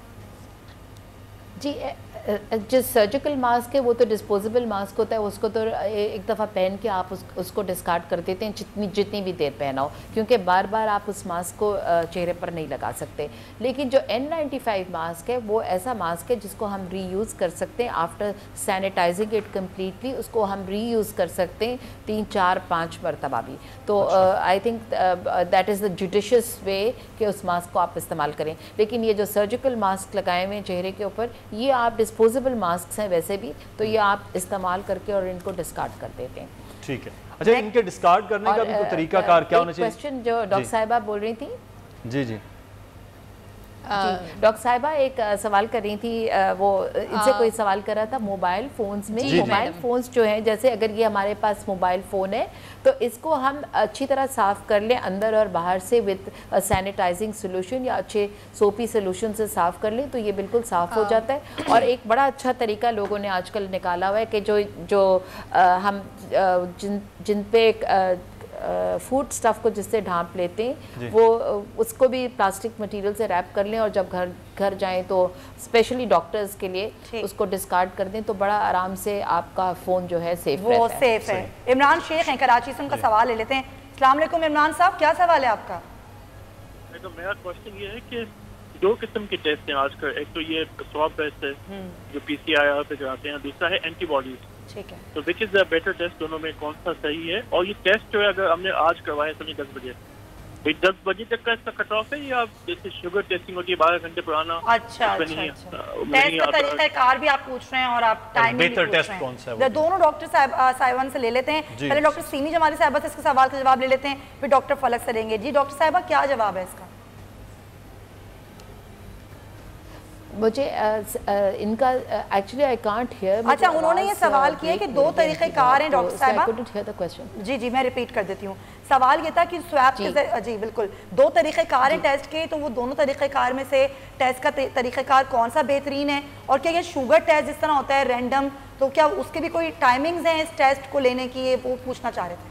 जी, जो सर्जिकल मास्क है वो तो डिस्पोजेबल मास्क होता है, उसको तो एक दफ़ा पहन के आप उसको डिस्कार्ड कर देते हैं जितनी भी देर पहना हो, क्योंकि बार बार आप उस मास्क को चेहरे पर नहीं लगा सकते। लेकिन जो N95 मास्क है वो ऐसा मास्क है जिसको हम रीयूज़ कर सकते हैं आफ्टर सैनिटाइजिंग इट कम्प्लीटली, उसको हम रीयूज़ कर सकते हैं 3, 4, 5 मरतबा भी। तो I think that is the judicious way कि उस मास्क को आप इस्तेमाल करें। लेकिन ये जो सर्जिकल मास्क लगाए हुए हैं चेहरे के ऊपर, ये आप डिस्पोजेबल मास्क हैं वैसे भी, तो ये आप इस्तेमाल करके और इनको डिस्कार्ड कर देते हैं। ठीक है। अच्छा, इनके डिस्कार्ड करने का भी कोई तरीका कार क्या होना चाहिए? क्वेश्चन जो डॉक्टर साहिबा बोल रही थी। जी डॉक्टर साहिबा एक सवाल कर रही थी, वो इनसे कोई सवाल कर रहा था मोबाइल फ़ोन्स में। मोबाइल फ़ोन्स जो हैं, जैसे अगर ये हमारे पास मोबाइल फ़ोन है तो इसको हम अच्छी तरह साफ़ कर लें अंदर और बाहर से विद सैनिटाइजिंग सोल्यूशन या अच्छे सोपी सोल्यूशन से साफ़ कर लें तो ये बिल्कुल साफ़ हो जाता है। और एक बड़ा अच्छा तरीका लोगों ने आजकल निकाला हुआ है कि जो हम जिन पे फूड स्टफ़ को जिससे ढांप लेते हैं वो उसको भी प्लास्टिक मटेरियल से रैप कर लें, और जब घर जाएं तो स्पेशली डॉक्टर्स के लिए उसको डिस्कार्ड कर दें, तो बड़ा आराम से आपका फ़ोन जो है सेफ रहता है। वो सेफ है। इमरान शेख हैं कराची से, उनका सवाल ले लेते हैं। अस्सलाम वालेकुम इमरान साहब, क्या सवाल है आपका? तो मेरा क्वेश्चन ये है कि 2 किस्म के टेस्ट हैं आजकल, एक तो ये स्वैब टेस्ट है जो PCR पे कराते हैं, दूसरा है एंटीबॉडीज। ठीक है, तो which is the better test, दोनों में कौन सा सही है? और ये टेस्ट जो है अगर हमने आज करवाया समझे 10 बजे, 10 बजे तक का इसका कट ऑफ है, या जैसे शुगर टेस्टिंग होती है 12 घंटे पुराना? अच्छा, टेस्ट का तरीकाकार भी आप पूछ रहे हैं और आप टाइम भी पूछ रहे हैं। दोनों डॉक्टर साहिबान से ले लेते हैं। पहले डॉक्टर सीमी जमाली साहिबा से इसके सवाल का जवाब ले लेते हैं, फिर डॉक्टर फलक से देंगे। जी डॉक्टर साहिबा, क्या जवाब है इसका? मुझे इनका एक्चुअली आई कांट हियर। अच्छा, उन्होंने ये सवाल किया कि 2 तरीक़ेकार हैं डॉक्टर साहिबा। जी जी मैं रिपीट कर देती हूँ। सवाल ये था कि स्वैब के जी बिल्कुल 2 तरीक़ेकार हैं टेस्ट के, तो वो दोनों तरीक़ेकार में से टेस्ट का तरीक़ेकार कौन सा बेहतरीन है, और क्या ये शुगर टेस्ट जिस तरह होता है रैंडम, तो क्या उसके भी कोई टाइमिंग्स हैं इस टेस्ट को लेने की, ये वो पूछना चाह रहे थे।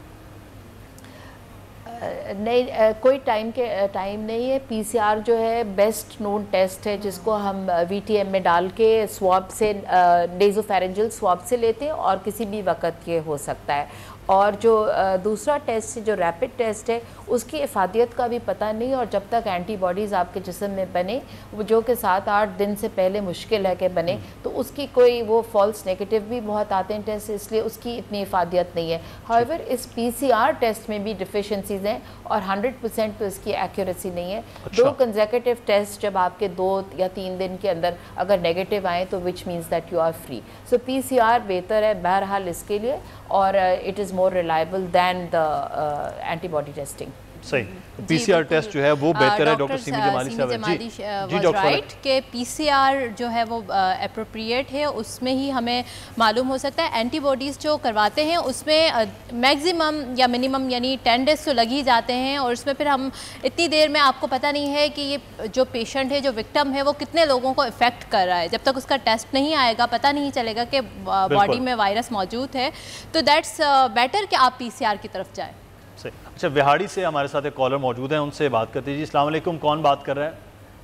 नहीं, कोई टाइम नहीं है। पीसीआर जो है बेस्ट नोन टेस्ट है, जिसको हम वीटीएम में डाल के स्वैब से नेज़ोफेरेंजियल स्वैब से लेते हैं और किसी भी वक्त ये हो सकता है। और जो दूसरा टेस्ट है जो रैपिड टेस्ट है, उसकी इफादियत का भी पता नहीं, और जब तक एंटीबॉडीज़ आपके जिस्म में बने, वो जो कि 7-8 दिन से पहले मुश्किल है कि बने, तो उसकी कोई वो फॉल्स नेगेटिव भी बहुत आते हैं टेस्ट, इसलिए उसकी इतनी इफादियत नहीं है। हाउएवर इस पीसीआर टेस्ट में भी डिफिशेंसीज हैं और 100% तो इसकी एक्यूरेसी नहीं है। 2 कंसेक्यूटिव टेस्ट जब आपके 2 या 3 दिन के अंदर अगर नेगेटिव आए तो which means that you are free. So PCR बेहतर है बहरहाल इसके लिए, और it is more reliable than the antibody testing. सही, पीसीआर टेस्ट जो है वो बेहतर है। डॉक्टर सीमी जमाली साहब जी राइट कि पीसीआर जो है वो अप्रोप्रिएट है, उसमें ही हमें मालूम हो सकता है। एंटीबॉडीज़ जो करवाते हैं उसमें मैक्सिमम या मिनिमम यानी 10 डेज तो लग ही जाते हैं, और उसमें फिर हम इतनी देर में आपको पता नहीं है कि ये जो पेशेंट है, जो विक्टिम है, वो कितने लोगों को इफ़ेक्ट कर रहा है। जब तक उसका टेस्ट नहीं आएगा पता नहीं चलेगा कि बॉडी में वायरस मौजूद है, तो दैट्स बेटर कि आप पीसीआर की तरफ जाएँ। अच्छा, विहाड़ी से हमारे साथ एक कॉलर मौजूद है, उनसे बात करते हैं। जी अस्सलाम वालेकुम, कौन बात कर रहा है?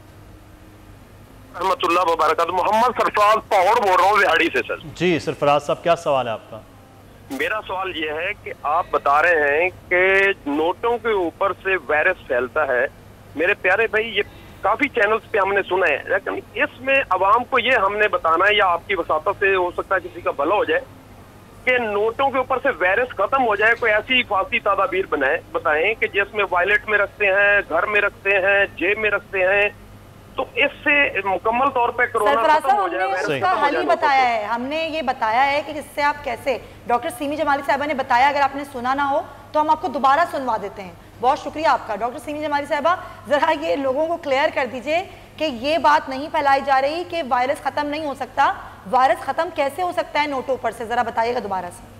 रहमतुल्लाह व बरकातहू। मोहम्मद सरफराज पौड़ बोल रहा हूँ विहाड़ी से सर। जी सरफराज साहब, क्या सवाल है आपका? मेरा सवाल ये है कि आप बता रहे हैं कि नोटों के ऊपर से वायरस फैलता है। मेरे प्यारे भाई, ये काफी चैनल्स पे हमने सुना है, लेकिन इसमें अवाम को ये हमने बताना है, या आपकी वसातत से हो सकता है किसी का भला हो जाए, कि नोटों के ऊपर से वायरस खत्म हो जाए। कोई ऐसी हिफाजती तदाबीर बताएं कि जिसमें वॉलेट में रखते हैं, घर में रखते हैं, जेब में रखते हैं, तो इससे मुकम्मल तौर पे कोरोना खत्म हो जाए। उसका हल ही बताया है, हमने ये बताया है कि इससे आप कैसे, डॉक्टर सीमी जमाली साहबा ने बताया, अगर आपने सुना ना हो तो हम आपको दोबारा सुनवा देते हैं। बहुत शुक्रिया आपका डॉक्टर सीमी जमाली साहबा। ज़रा ये लोगों को क्लियर कर दीजिए कि ये बात नहीं फैलाई जा रही कि वायरस ख़त्म नहीं हो सकता। वायरस ख़त्म कैसे हो सकता है नोटों पर से, ज़रा बताइएगा दोबारा से।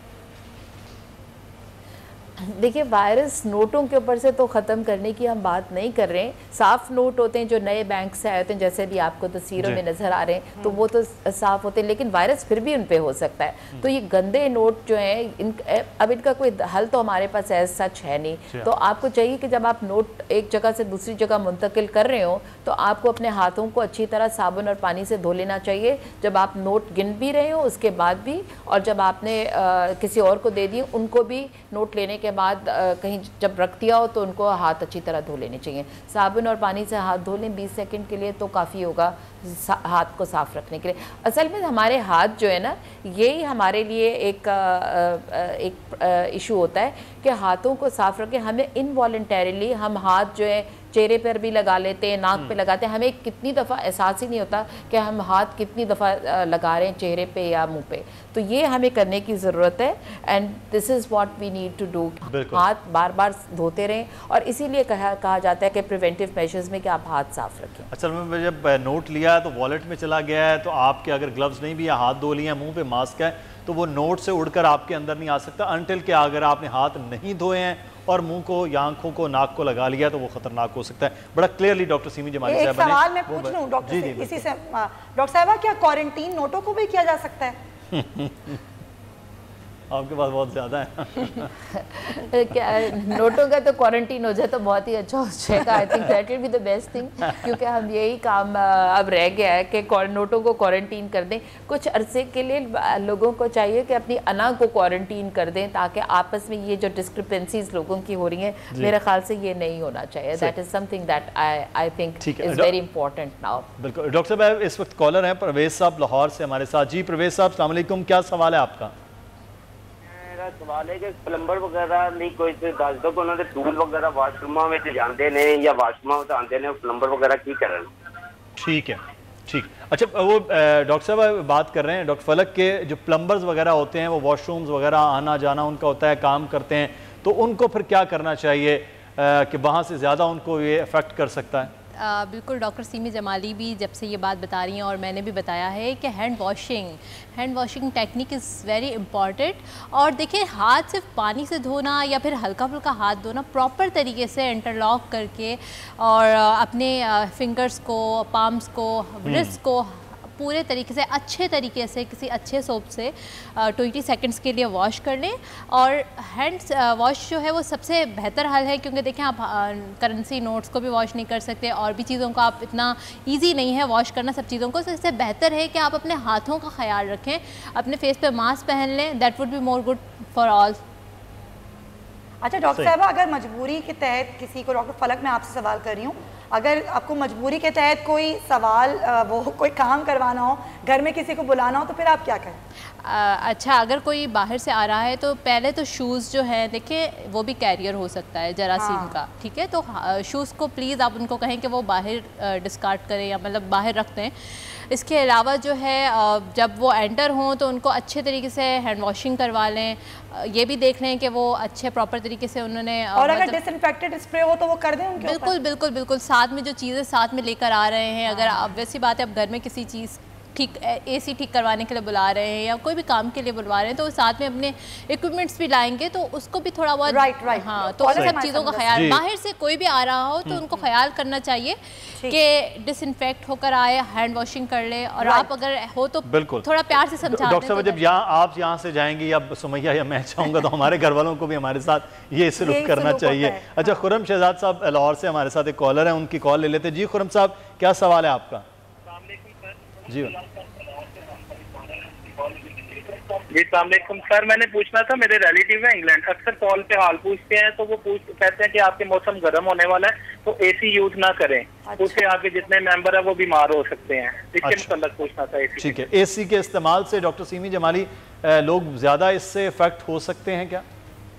देखिए, वायरस नोटों के ऊपर से तो ख़त्म करने की हम बात नहीं कर रहे हैं। साफ़ नोट होते हैं जो नए बैंक से आए होते हैं, जैसे भी आपको तस्वीरों में नज़र आ रहे हैं, तो वो तो साफ़ होते हैं, लेकिन वायरस फिर भी उन पे हो सकता है। तो ये गंदे नोट जो हैं, अब इनका कोई हल तो हमारे पास ऐसा सच है नहीं। तो आपको चाहिए कि जब आप नोट एक जगह से दूसरी जगह मुंतकिल कर रहे हो, तो आपको अपने हाथों को अच्छी तरह साबुन और पानी से धो लेना चाहिए, जब आप नोट गिन भी रहे हो उसके बाद भी, और जब आपने किसी और को दे दिए उनको भी नोट लेने के बाद कहीं जब रख दिया हो तो उनको हाथ अच्छी तरह धो लेने चाहिए। साबुन और पानी से हाथ धो लें 20 सेकंड के लिए, तो काफ़ी होगा हाथ को साफ़ रखने के लिए। असल में हमारे हाथ जो है ना, यही हमारे लिए एक इशू होता है कि हाथों को साफ़ रखें। हमें इनवॉलंटरीली हम हाथ जो है चेहरे पर भी लगा लेते हैं, नाक पे लगाते हैं, हमें कितनी दफ़ा एहसास ही नहीं होता कि हम हाथ कितनी दफ़ा लगा रहे हैं चेहरे पे या मुंह पे। तो ये हमें करने की ज़रूरत है, and this is what we need to do. हाथ बार बार धोते रहें, और इसीलिए कहा जाता है कि प्रिवेंटिव मेजर्स में कि आप हाथ साफ़ रखें। असल में जब नोट लिया है तो वॉलेट में चला गया है, तो आपके अगर ग्लव्स नहीं भी है, हाथ धो लिए, मुँह पर मास्क है, तो वो नोट से उड़कर आपके अंदर नहीं आ सकता अनटिल के अगर आपने हाथ नहीं धोए हैं और मुंह को या आंखों को, नाक को लगा लिया, तो वो खतरनाक हो सकता है। बड़ा क्लियरली डॉक्टर सीमी जमाली साहब ने सवाल मैं पूछ लूं डॉक्टर से, इसी से डॉक्टर साहबा, क्या क्वारंटीन नोटों को भी किया जा सकता है? आपके पास बहुत ज़्यादा है। क्या नोटों का तो क्वारंटीन हो जाए तो बहुत ही अच्छा हो जाएगा। I think that will be the best thing, क्योंकि हम यही काम अब रह गया है कि नोटों को क्वारंटीन कर दें। कुछ अरसे के लिए लोगों को चाहिए कि अपनी अना को क्वारंटीन कर दें, ताकि आपस में ये जो डिस्क्रिपेंसीज लोगों की हो रही हैं, मेरे ख्याल से ये नहीं होना चाहिए। That is something that I think is very important now. बिल्कुल। डॉक्टर साहब इस वक्त कॉलर हैं परवेज साहब लाहौर से हमारे साथ। जी परवेज साहब, अस्सलाम वालेकुम, क्या सवाल है आपका? सवाल है कि प्लंबर वगैरह नहीं कोई दस दो कि उन्होंने टूल वगैरह वाशरूमां में जाते ने या वाशरूमां में आते ने, प्लंबर वगैरह की करन? ठीक है, ठीक। अच्छा, वो डॉक्टर साहब बात कर रहे हैं डॉक्टर फलक के, जो प्लम्बर्स वगैरह होते हैं वो वॉशरूम्स वगैरह आना जाना उनका होता है, काम करते हैं, तो उनको फिर क्या करना चाहिए कि वहाँ से ज़्यादा उनको ये अफेक्ट कर सकता है? बिल्कुल डॉक्टर सीमी जमाली भी जब से ये बात बता रही हैं और मैंने भी बताया है कि hand washing technique is very important. और देखिए, हाथ सिर्फ पानी से धोना या फिर हल्का फुल्का हाथ धोना, प्रॉपर तरीके से इंटरलॉक करके और अपने फिंगर्स को, पाम्स को, रिस्ट को पूरे तरीके से अच्छे तरीके से किसी अच्छे सोप से 20 सेकंड्स के लिए वॉश कर लें। और हैंड्स वॉश जो है वो सबसे बेहतर हल है, क्योंकि देखें आप करेंसी नोट्स को भी वॉश नहीं कर सकते और भी चीज़ों को आप इतना इजी नहीं है वॉश करना सब चीज़ों को। तो इससे बेहतर है कि आप अपने हाथों का ख्याल रखें, अपने फेस पे मास्क पहन लें, that would be more good for all. अच्छा डॉक्टर साहब, अगर मजबूरी के तहत किसी को, डॉक्टर फलक मैं आपसे सवाल कर रही हूँ, अगर आपको मजबूरी के तहत कोई सवाल वो कोई काम करवाना हो, घर में किसी को बुलाना हो, तो फिर आप क्या करें? अच्छा, अगर कोई बाहर से आ रहा है तो पहले तो शूज़ जो है, देखिए वो भी कैरियर हो सकता है जरासीम का, ठीक है, तो शूज़ को प्लीज़ आप उनको कहें कि वो बाहर डिस्कार्ड करें या मतलब बाहर रख दें। इसके अलावा जो है जब वो एंटर हों तो उनको अच्छे तरीके से हैंड वॉशिंग करवा लें, ये भी देख लें कि वो अच्छे प्रॉपर तरीके से उन्होंने, और अगर डिसइंफेक्टेड स्प्रे हो तो वो कर दें उनके ऊपर। बिल्कुल बिल्कुल बिल्कुल, साथ में जो चीज़ें साथ में लेकर आ रहे हैं, अगर आप वैसी बात है आप घर में किसी चीज़ ठीक एसी ठीक करवाने के लिए बुला रहे हैं या कोई भी काम के लिए बुलवा रहे हैं, तो साथ में अपने इक्विपमेंट्स भी लाएंगे तो उसको भी थोड़ा बहुत राइट हाँ, तो उन सब चीज़ों का ख्याल, बाहर से कोई भी आ रहा हो तो उनको ख्याल करना चाहिए कि डिसइंफेक्ट होकर आए, हैंड वॉशिंग कर ले, और आप अगर हो तो बिल्कुल थोड़ा प्यार से समझा दें। डॉक्टर साहब, जब आप यहाँ से जाएंगी या सुमैया या मैं चाहूँगा तो हमारे घर वालों को भी हमारे साथ ये सलूक करना चाहिए। अच्छा, खुरम शहजाद साहब लाहौर से हमारे साथ एक कॉलर है, उनकी कॉल ले लेते हैं। जी खुरम साहब, क्या सवाल है आपका? जी जी सलामकुम सर, मैंने पूछना था, मेरे रिलेटिव है इंग्लैंड, अक्सर कॉल पे हाल पूछते हैं तो वो कहते हैं कि आपके मौसम गर्म होने वाला है तो एसी यूज ना करें। अच्छा। उससे आपके जितने मेंबर है वो बीमार हो सकते हैं, इसके मतलब पूछना था। एसी, ठीक है, एसी के इस्तेमाल से डॉक्टर सीमी जमाली लोग ज्यादा इससे इफेक्ट हो सकते हैं क्या?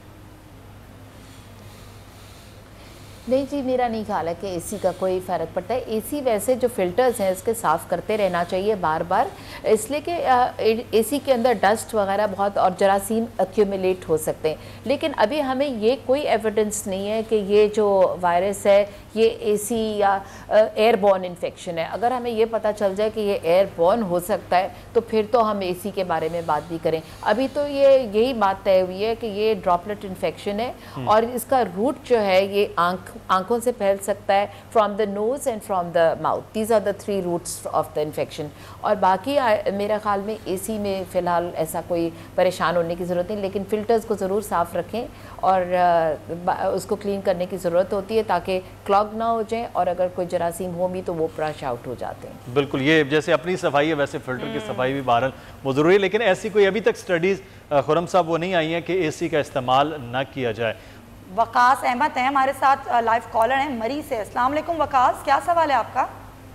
नहीं जी, मेरा नहीं ख्याल है कि एसी का कोई फ़र्क पड़ता है। एसी वैसे जो फ़िल्टर्स हैं इसके साफ़ करते रहना चाहिए बार बार, इसलिए कि एसी के अंदर डस्ट वगैरह बहुत और जरासीम एक्यूमुलेट हो सकते हैं। लेकिन अभी हमें ये कोई एविडेंस नहीं है कि ये जो वायरस है ये एसी या एयरबॉर्न इन्फेक्शन है। अगर हमें ये पता चल जाए कि ये एयरबॉर्न हो सकता है तो फिर तो हम एसी के बारे में बात भी करें। अभी तो यही बात तय हुई है कि ये ड्रॉपलेट इन्फेक्शन है और इसका रूट जो है ये आंखों से फैल सकता है, from the nose and from the mouth, these are the 3 routes of the infection. और बाकी मेरा ख्याल में एसी में फ़िलहाल ऐसा कोई परेशान होने की ज़रूरत नहीं, लेकिन फ़िल्टर्स को ज़रूर साफ़ रखें और उसको क्लीन करने की ज़रूरत होती है ताकि क्लॉग ना हो जाए, और अगर कोई जरासीम हो भी तो वो फ्लश आउट हो जाते हैं। बिल्कुल, ये जैसे अपनी सफाई है वैसे फ़िल्टर की सफाई भी बहरहाल वो ज़रूरी है, लेकिन ऐसी कोई अभी तक स्टडीज़ खुरम साहब वो नहीं आई हैं कि एसी का इस्तेमाल ना किया जाए। वकास अहमद हैं हमारे साथ, लाइव कॉलर हैं मरी से। अस्सलाम वालेकुम वकास, क्या सवाल है आपका?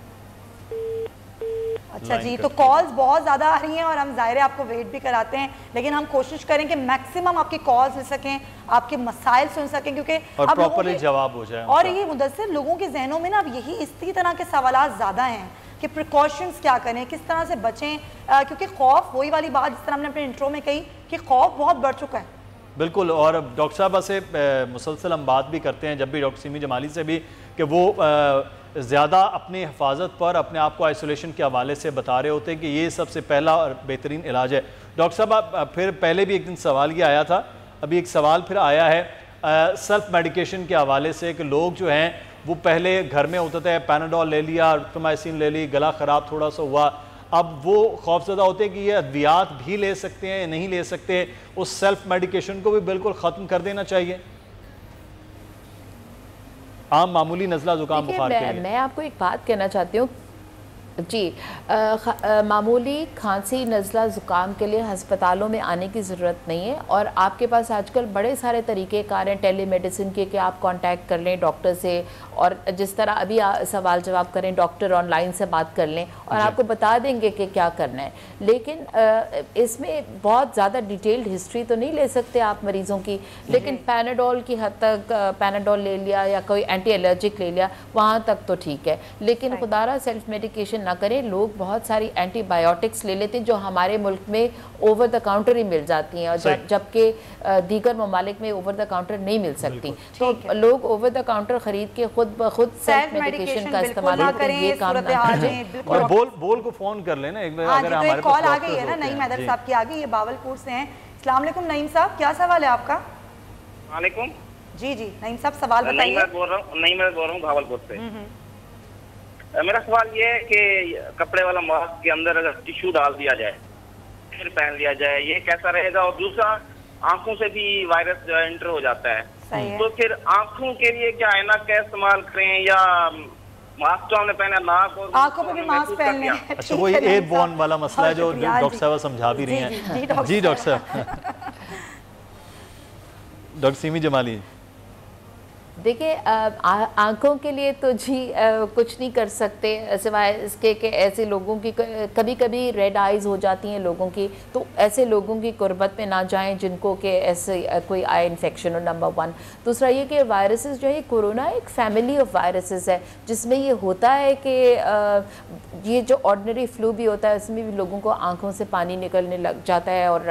अच्छा जी, तो कॉल्स बहुत ज़्यादा आ रही हैं और हम ज़ाहिर है आपको वेट भी कराते हैं, लेकिन हम कोशिश करें कि मैक्सिमम आपकी कॉल्स ले सकें, आपके मसाइल सुन सकें, क्योंकि अब प्रॉपर्ली जवाब हो जाए। और ये मुदस्सिर लोगों के जहनों में ना अब यही इसी तरह के सवाल ज़्यादा हैं कि प्रिकॉशंस क्या करें, किस तरह से बचें, क्योंकि खौफ, वही वाली बात जिस तरह हमने अपने इंट्रो में कही कि खौफ बहुत बढ़ चुका है। बिल्कुल, और डॉक्टर साहब से मुसलसल हम बात भी करते हैं, जब भी डॉक्टर सीमी जमाली से भी, कि वो ज़्यादा अपनी हिफाजत पर अपने आप को आइसोलेशन के हवाले से बता रहे होते हैं कि ये सबसे पहला और बेहतरीन इलाज है। डॉक्टर साहब, फिर पहले भी एक दिन सवाल ये आया था, अभी एक सवाल फिर आया है सेल्फ मेडिकेशन के हवाले से कि लोग जो हैं वो पहले घर में होता था, पैनाडोल ले लिया, रिथ्रोमाइसिन ले ली, गला ख़राब थोड़ा सा हुआ, अब वो खौफजदा होते हैं कि ये अद्वियात भी ले सकते हैं या नहीं ले सकते, उस सेल्फ मेडिकेशन को भी बिल्कुल ख़त्म कर देना चाहिए आम मामूली नज़ला ज़ुकाम बुखार के लिए। मैं आपको एक बात कहना चाहती हूँ जी, मामूली खांसी नज़ला ज़ुकाम के लिए हस्पतालों में आने की ज़रूरत नहीं है, और आपके पास आजकल बड़े सारे तरीक़ेकार हैं टेलीमेडिसिन के कि आप कांटेक्ट कर लें डॉक्टर से, और जिस तरह अभी सवाल जवाब करें, डॉक्टर ऑनलाइन से बात कर लें और आपको बता देंगे कि क्या करना है। लेकिन इसमें बहुत ज़्यादा डिटेल्ड हिस्ट्री तो नहीं ले सकते आप मरीज़ों की, लेकिन पैनाडोल की हद तक पैनाडोल ले लिया या कोई एंटी एलर्जिक ले लिया, वहाँ तक तो ठीक है, लेकिन खुदारा सेल्फ मेडिकेशन ना करें। लोग बहुत सारी एंटीबायोटिक्स ले लेते हैं जो हमारे मुल्क में ओवर द काउंटर ही मिल जाती हैं, और जबकि दीगर ममालिक में ओवर द काउंटर नहीं मिल सकती। तो लोग ओवर द काउंटर खरीद के खुद ब खुद सेल्फ मेडिकेशन का इस्तेमाल करते हैं। ये काम और बोल को फोन कर लेना एक बार, अगर हमारे कॉल आ गई है ना नईम हैदर साहब की आ गई, ये बावलपुर से हैं। अस्सलाम वालेकुम नईम साहब, क्या सवाल है आपका? वालेकुम। जी जी नईम साहब सवाल बताइए। मैं बोल रहा हूँ भावलपुर से। मेरा सवाल ये है कि कपड़े वाला मास्क के अंदर अगर टिश्यू डाल दिया जाए फिर पहन लिया जाए, ये कैसा रहेगा? और दूसरा, आंखों से भी वायरस जो है एंटर हो जाता है, तो फिर आंखों के लिए क्या ऐनक का इस्तेमाल करें या मास्क तो हमने पहना, नाक और आंखों पे भी मास्क पहनने? अच्छा, वो ये एयरबोर्न वाला मसला है जो डॉक्टर साहब समझा भी रही हैं। जी डॉक्टर साहब। Doctor semi Jamali. देखिए, आंखों के लिए तो जी कुछ नहीं कर सकते सिवाय इसके कि ऐसे लोगों की कभी कभी रेड आइज हो जाती हैं लोगों की, तो ऐसे लोगों की कुर्बत में ना जाएं जिनको कि ऐसे कोई आई इन्फेक्शन हो, नंबर 1। दूसरा ये कि वायरसेस जो है, कोरोना एक फैमिली ऑफ वायरसेस है जिसमें ये होता है कि ये जो ऑर्डिनरी फ्लू भी होता है उसमें भी लोगों को आँखों से पानी निकलने लग जाता है। और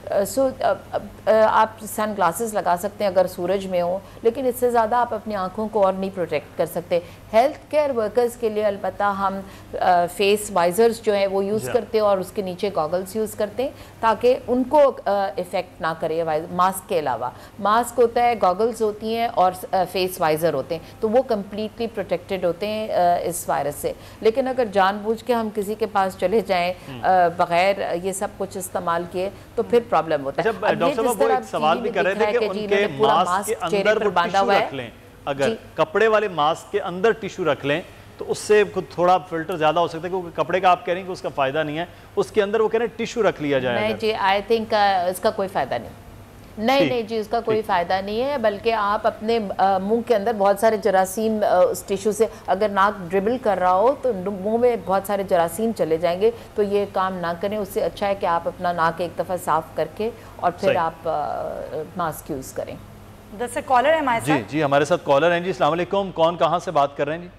आप सन ग्लासेस लगा सकते हैं अगर सूरज में हो, लेकिन इससे ज़्यादा आप अपनी आंखों को और नहीं प्रोटेक्ट कर सकते। हेल्थ केयर वर्कर्स के लिए अलबत्ता हम फेस वाइजर्स जो है वो यूज़ करते हैं और उसके नीचे गॉगल्स यूज़ करते हैं ताकि उनको इफ़ेक्ट ना करे। मास्क के अलावा मास्क होता है, गॉगल्स होती हैं और फेस वाइज़र होते हैं, तो वो कम्प्लीटली प्रोटेक्टेड होते हैं इस वायरस से। लेकिन अगर जानबूझ के हम किसी के पास चले जाएँ बग़ैर ये सब कुछ इस्तेमाल किए तो फिर प्रॉब्लम होता है। डॉक्टर साहब वो एक सवाल भी कर रहे थे कि उनके मास्क के अंदर वो टिश्यू रख लें, अगर कपड़े वाले मास्क के अंदर टिश्यू रख लें तो उससे खुद थोड़ा फिल्टर ज्यादा हो सकता है, क्योंकि कपड़े का आप कह रहे हैं कि उसका फायदा नहीं है, उसके अंदर वो कह रहे हैं टिश्यू रख लिया जाए। नहीं जी, आई थिंक इसका कोई फायदा नहीं जी, उसका कोई फ़ायदा नहीं है, बल्कि आप अपने मुंह के अंदर बहुत सारे जरासीम उस टिश्यू से, अगर नाक ड्रिबल कर रहा हो तो मुंह में बहुत सारे जरासीम चले जाएंगे, तो ये काम ना करें। उससे अच्छा है कि आप अपना नाक एक दफ़ा साफ़ करके और फिर आप मास्क यूज़ करें। दरअसल कॉलर है हमारे साथ। जी जी, हमारे साथ कॉलर हैं जी। अस्सलाम वालेकुम, कौन कहाँ से बात कर रहे हैं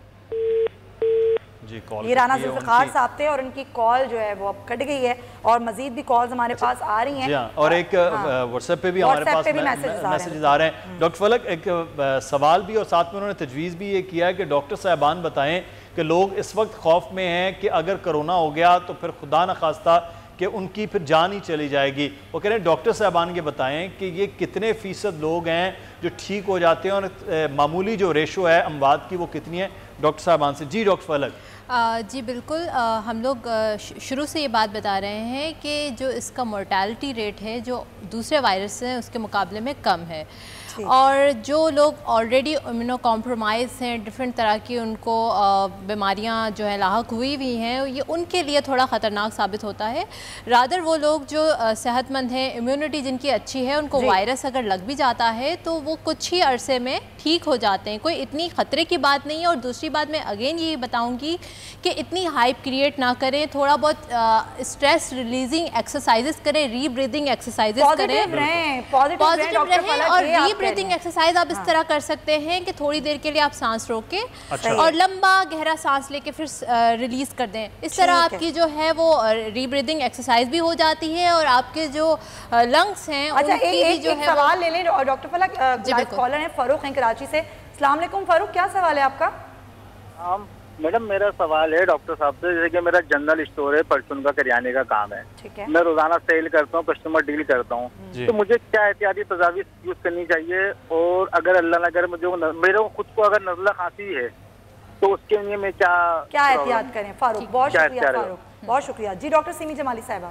जी? कॉल ये राना जुल्फ़िकार साहब थे और इनकी कॉल जो है वो अब कट गई है और मजीद भी कॉल्स हमारे पास आ रही हैं। और एक व्हाट्सएप पे भी हमारे पास मैसेजेस आ रहे हैं। डॉक्टर फलक, एक सवाल भी और साथ में उन्होंने तजवीज़ भी ये किया है कि डॉक्टर साहबान बताएं कि लोग इस वक्त खौफ में हैं कि अगर कोरोना हो गया तो फिर खुदा न खास्ता कि उनकी फिर जान ही चली जाएगी। वो कह रहे हैं डॉक्टर साहबान ये बताएं कि ये कितने फ़ीसद लोग हैं जो ठीक हो जाते हैं और मामूली जो रेशो है अमवात की वो कितनी है डॉक्टर साहबान से? जी डॉक्टर फलक। जी बिल्कुल, हम लोग शुरू से ये बात बता रहे हैं कि जो इसका मोर्टालिटी रेट है जो दूसरे वायरस हैं उसके मुकाबले में कम है, और जो लोग ऑलरेडी इम्यूनो कॉम्प्रोमाइज़ हैं, डिफरेंट तरह की उनको बीमारियां जो है लाहक हुई हुई हैं, ये उनके लिए थोड़ा ख़तरनाक साबित होता है। रादर वो लोग जो सेहतमंद हैं, इम्यूनिटी जिनकी अच्छी है, उनको वायरस अगर लग भी जाता है तो वो कुछ ही अरसे में ठीक हो जाते हैं, कोई इतनी ख़तरे की बात नहीं है। और दूसरी बात मैं अगेन यही बताऊँगी कि इतनी हाइप क्रिएट ना करें, थोड़ा बहुत स्ट्रेस रिलीजिंग एक्सरसाइजेस करें, री ब्रीदिंग एक्सरसाइजेस करें, पॉजिटिव रहें। और री ब्रीदिंग एक्सरसाइज आप इस तरह कर सकते हैं कि थोड़ी देर के लिए आप सांस रोक के और लंबा गहरा सांस लेके फिर रिलीज कर दें। इस तरह आपकी जो है वो री ब्रीदिंग एक्सरसाइज भी हो जाती है और आपके जो लंग्स हैं उनकी भी जो है। सवाल ले लें डॉक्टर फलक, कॉलर हैं फ़ारूक हैं कराची से। अस्सलाम वालेकुम फ़ारूक, क्या सवाल है आपका? मैडम मेरा सवाल है डॉक्टर साहब से, जैसे कि मेरा जनरल स्टोर है, परचून का करियाने का काम है, ठीक है, मैं रोजाना सेल करता हूँ, कस्टमर डील करता हूँ, तो मुझे क्या एहतियाती तजावीज़ यूज करनी चाहिए? और अगर अल्लाह न करे मेरे को खुद को अगर नज़ला खांसी है तो उसके लिए मैं क्या एहतियात करें? फारूक, बहुत शुक्रिया फारूक, बहुत शुक्रिया जी। डॉक्टर सीमी जमाली साहिबा।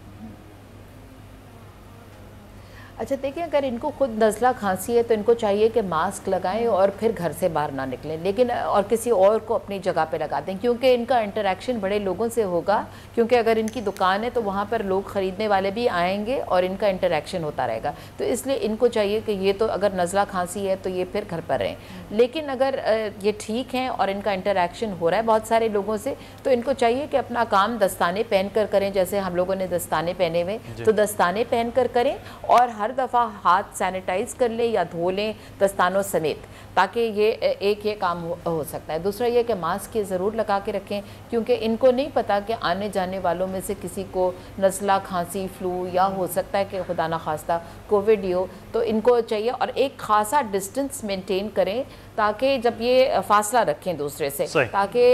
अच्छा देखिए, अगर इनको खुद नज़ला खांसी है तो इनको चाहिए कि मास्क लगाएं और फिर घर से बाहर ना निकलें, लेकिन और किसी और को अपनी जगह पे लगा दें, क्योंकि इनका इंटरेक्शन बड़े लोगों से होगा, क्योंकि अगर इनकी दुकान है तो वहाँ पर लोग ख़रीदने वाले भी आएंगे और इनका इंटरेक्शन होता रहेगा। तो इसलिए इनको चाहिए कि ये तो अगर नज़ला खांसी है तो ये फिर घर पर रहें, लेकिन अगर ये ठीक हैं और इनका इंटरेक्शन हो रहा है बहुत सारे लोगों से, तो इनको चाहिए कि अपना काम दस्ताने पहन कर करें, जैसे हम लोगों ने दस्ताने पहने हुए, तो दस्ताने पहन कर करें और हर दफ़ा हाथ सैनिटाइज कर लें या धो लें दस्तानों समेत, ताकि ये काम हो सकता है। दूसरा ये कि मास्क ये ज़रूर लगा के रखें, क्योंकि इनको नहीं पता कि आने जाने वालों में से किसी को नज़ला, खांसी, फ्लू या हो सकता है कि खुदा न खास्ता कोविड हो, तो इनको चाहिए। और एक खासा डिस्टेंस मेंटेन करें, ताकि जब ये फासला रखें दूसरे से, ताकि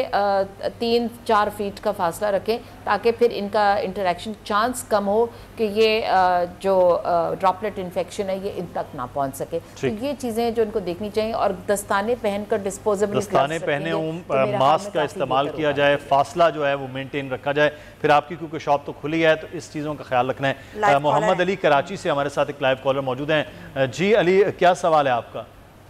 3-4 फीट का फासला रखें, ताकि फिर इनका इंटरेक्शन चांस कम हो कि ये जो ड्रॉपलेट इन्फेक्शन है ये इन तक ना पहुंच सके। तो ये चीज़ें जो इनको देखनी चाहिए। और दस्ताने पहनकर डिस्पोजेबल दस्ताने पहने, मास्क का इस्तेमाल किया जाए, फासला जो है वो मेंटेन रखा जाए। फिर आपकी क्योंकि शॉप तो खुली है तो इस चीज़ों का ख्याल रखना है। मोहम्मद अली कराची से हमारे साथ एक लाइव कॉलर मौजूद हैं। जी अली, क्या सवाल है आपका?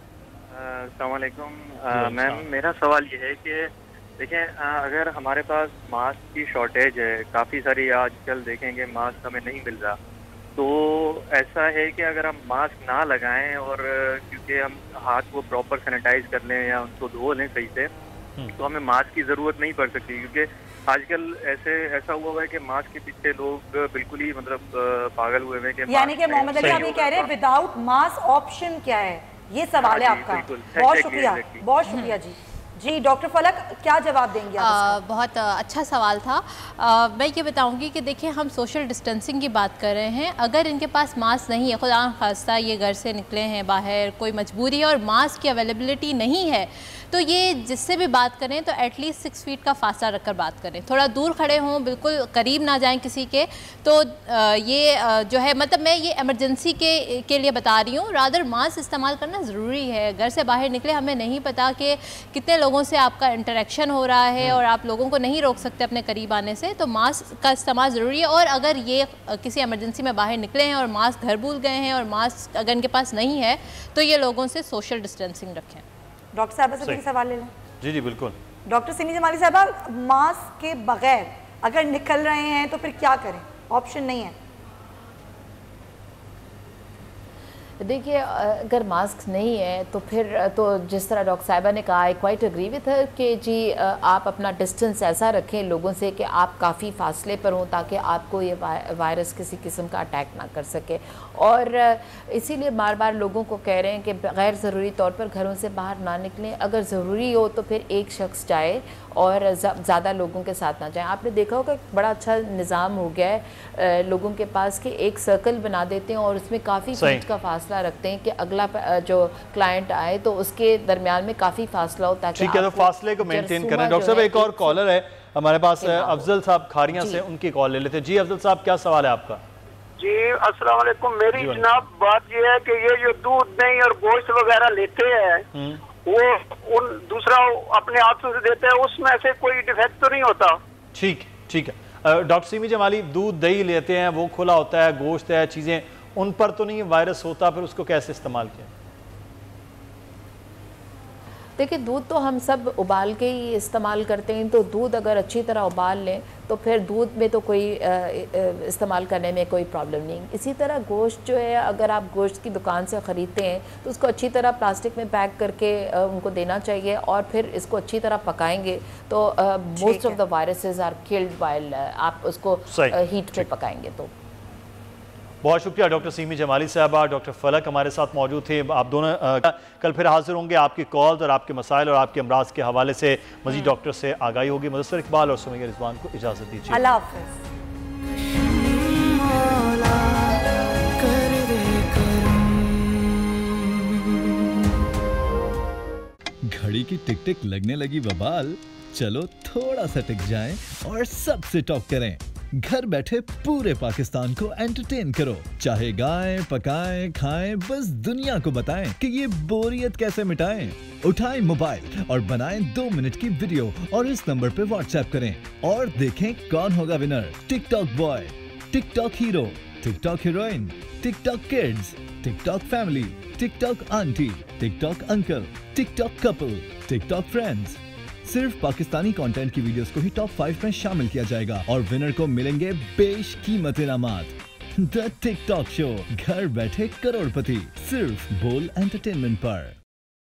अस्सलाम वालेकुम मैम, मेरा सवाल ये है कि देखें, अगर हमारे पास मास्क की शॉर्टेज है, काफ़ी सारी आजकल देखेंगे मास्क हमें नहीं मिल रहा, तो ऐसा है कि अगर हम मास्क ना लगाएं और क्योंकि हम हाथ को प्रॉपर सैनिटाइज कर लें या उनको धो लें सही से, तो हमें मास्क की ज़रूरत नहीं पड़ सकती। क्योंकि आजकल ऐसा हुआ है कि मास्क के पीछे लोग बिल्कुल ही मतलब पागल हुए हैं कि यानी कि मोहम्मद अली आप ये कह रहे हैं विदाउट मास्क ऑप्शन क्या है, ये सवाल है आपका। बहुत शुक्रिया, बहुत शुक्रिया जी। डॉक्टर फलक क्या जवाब देंगे आप? बहुत अच्छा सवाल था। मैं ये बताऊंगी कि देखिए, हम सोशल डिस्टेंसिंग की बात कर रहे हैं। अगर इनके पास मास्क नहीं है, खुदा खास्ता ये घर से निकले हैं बाहर, कोई मजबूरी है और मास्क की अवेलेबिलिटी नहीं है, तो ये जिससे भी बात करें तो एटलीस्ट 6 फीट का फासला रखकर बात करें। थोड़ा दूर खड़े हों, बिल्कुल करीब ना जाएं किसी के। तो ये जो है, मतलब मैं ये इमरजेंसी के लिए बता रही हूँ। रादर मास्क इस्तेमाल करना ज़रूरी है। घर से बाहर निकले, हमें नहीं पता कि कितने लोगों से आपका इंटरेक्शन हो रहा है और आप लोगों को नहीं रोक सकते अपने करीब आने से, तो मास्क का इस्तेमाल ज़रूरी है। और अगर ये किसी इमरजेंसी में बाहर निकले हैं और मास्क घर भूल गए हैं और मास्क अगर इनके पास नहीं है, तो ये लोगों से सोशल डिस्टेंसिंग रखें। डॉक्टर साहबा से सवाल ले लें। जी बिल्कुल। डॉक्टर सिमी जमाली साहबा, मास्क के बगैर अगर निकल रहे हैं तो फिर क्या करें? ऑप्शन नहीं है। देखिए, अगर मास्क नहीं है तो फिर तो जिस तरह डॉक्टर साहिबा ने कहा, I quite agree with her कि जी आप अपना डिस्टेंस ऐसा रखें लोगगों से कि आप काफ़ी फासले पर हों, ताकि आपको ये वायरस किसी किस्म का अटैक ना कर सके। और इसीलिए बार बार लोगों को कह रहे हैं कि गैर ज़रूरी तौर पर घरों से बाहर ना निकलें। अगर ज़रूरी हो तो फिर एक शख्स जाए और ज़्यादा लोगों के साथ ना जाएं। आपने देखा होगा बड़ा अच्छा निज़ाम हो गया है लोगों के पास कि एक सर्कल बना देते हैं और उसमें काफ़ी फीट का फासला रखते हैं कि अगला जो क्लाइंट आए तो उसके दरमियान में काफ़ी फासला हो, ताकि ठीक है, तो फासले को मेंटेन करें। डॉक्टर साहब, एक और कॉलर है हमारे पास, अफजल साहब खारियां से, उनकी कॉल ले लेते हैं। जी अफजल साहब, क्या सवाल है आपका? जी अस्सलाम वालेकुम। मेरी जनाब बात ये है कि ये जो दूध, दही और गोश्त वगैरह लेते हैं वो उन दूसरा अपने हाथों से देते हैं, उसमें से कोई डिफेक्ट तो नहीं होता? ठीक है। डॉक्टर सिमी जमाली, दूध दही लेते हैं, वो खुला होता है, गोश्त है, चीज़ें, उन पर तो नहीं वायरस होता, फिर उसको कैसे इस्तेमाल किया? देखिए, दूध तो हम सब उबाल के ही इस्तेमाल करते हैं, तो दूध अगर अच्छी तरह उबाल लें तो फिर दूध में तो कोई इस्तेमाल करने में कोई प्रॉब्लम नहीं। इसी तरह गोश्त जो है, अगर आप गोश्त की दुकान से ख़रीदते हैं तो उसको अच्छी तरह प्लास्टिक में पैक करके उनको देना चाहिए और फिर इसको अच्छी तरह पकाएंगे तो most of the viruses are killed while आप उसको हीट पे पकाएंगे। तो बहुत शुक्रिया डॉक्टर सिमी जमाली साहबा। डॉक्टर फलक हमारे साथ मौजूद थे। आप दोनों कल फिर हाजिर होंगे। आपकी कॉल्स और आपके मसाइल और आपके अमराज के हवाले से मज़ीद डॉक्टर से आगाही होगी। मुदस्सिर इकबाल और सुमैया रिजवान को इजाज़त दीजिए। अल्लाह हाफ़िज़। घड़ी की टिक टिक लगने लगी बवाल, चलो थोड़ा सा टिक जाएं और सबसे टॉप करें। घर बैठे पूरे पाकिस्तान को एंटरटेन करो, चाहे गाएं, पकाएं, खाएं, बस दुनिया को बताएं कि ये बोरियत कैसे मिटाएं। उठाएं मोबाइल और बनाएं 2 मिनट की वीडियो और इस नंबर पे व्हाट्सएप करें और देखें कौन होगा winner. TikTok boy, TikTok hero, TikTok heroine, TikTok kids, TikTok family, TikTok aunty, TikTok uncle, TikTok couple, TikTok friends. सिर्फ पाकिस्तानी कंटेंट की वीडियोस को ही टॉप 5 में शामिल किया जाएगा और विनर को मिलेंगे बेशकीमत इनामात। द टिकटॉक शो, घर बैठे करोड़पति, सिर्फ बोल एंटरटेनमेंट पर।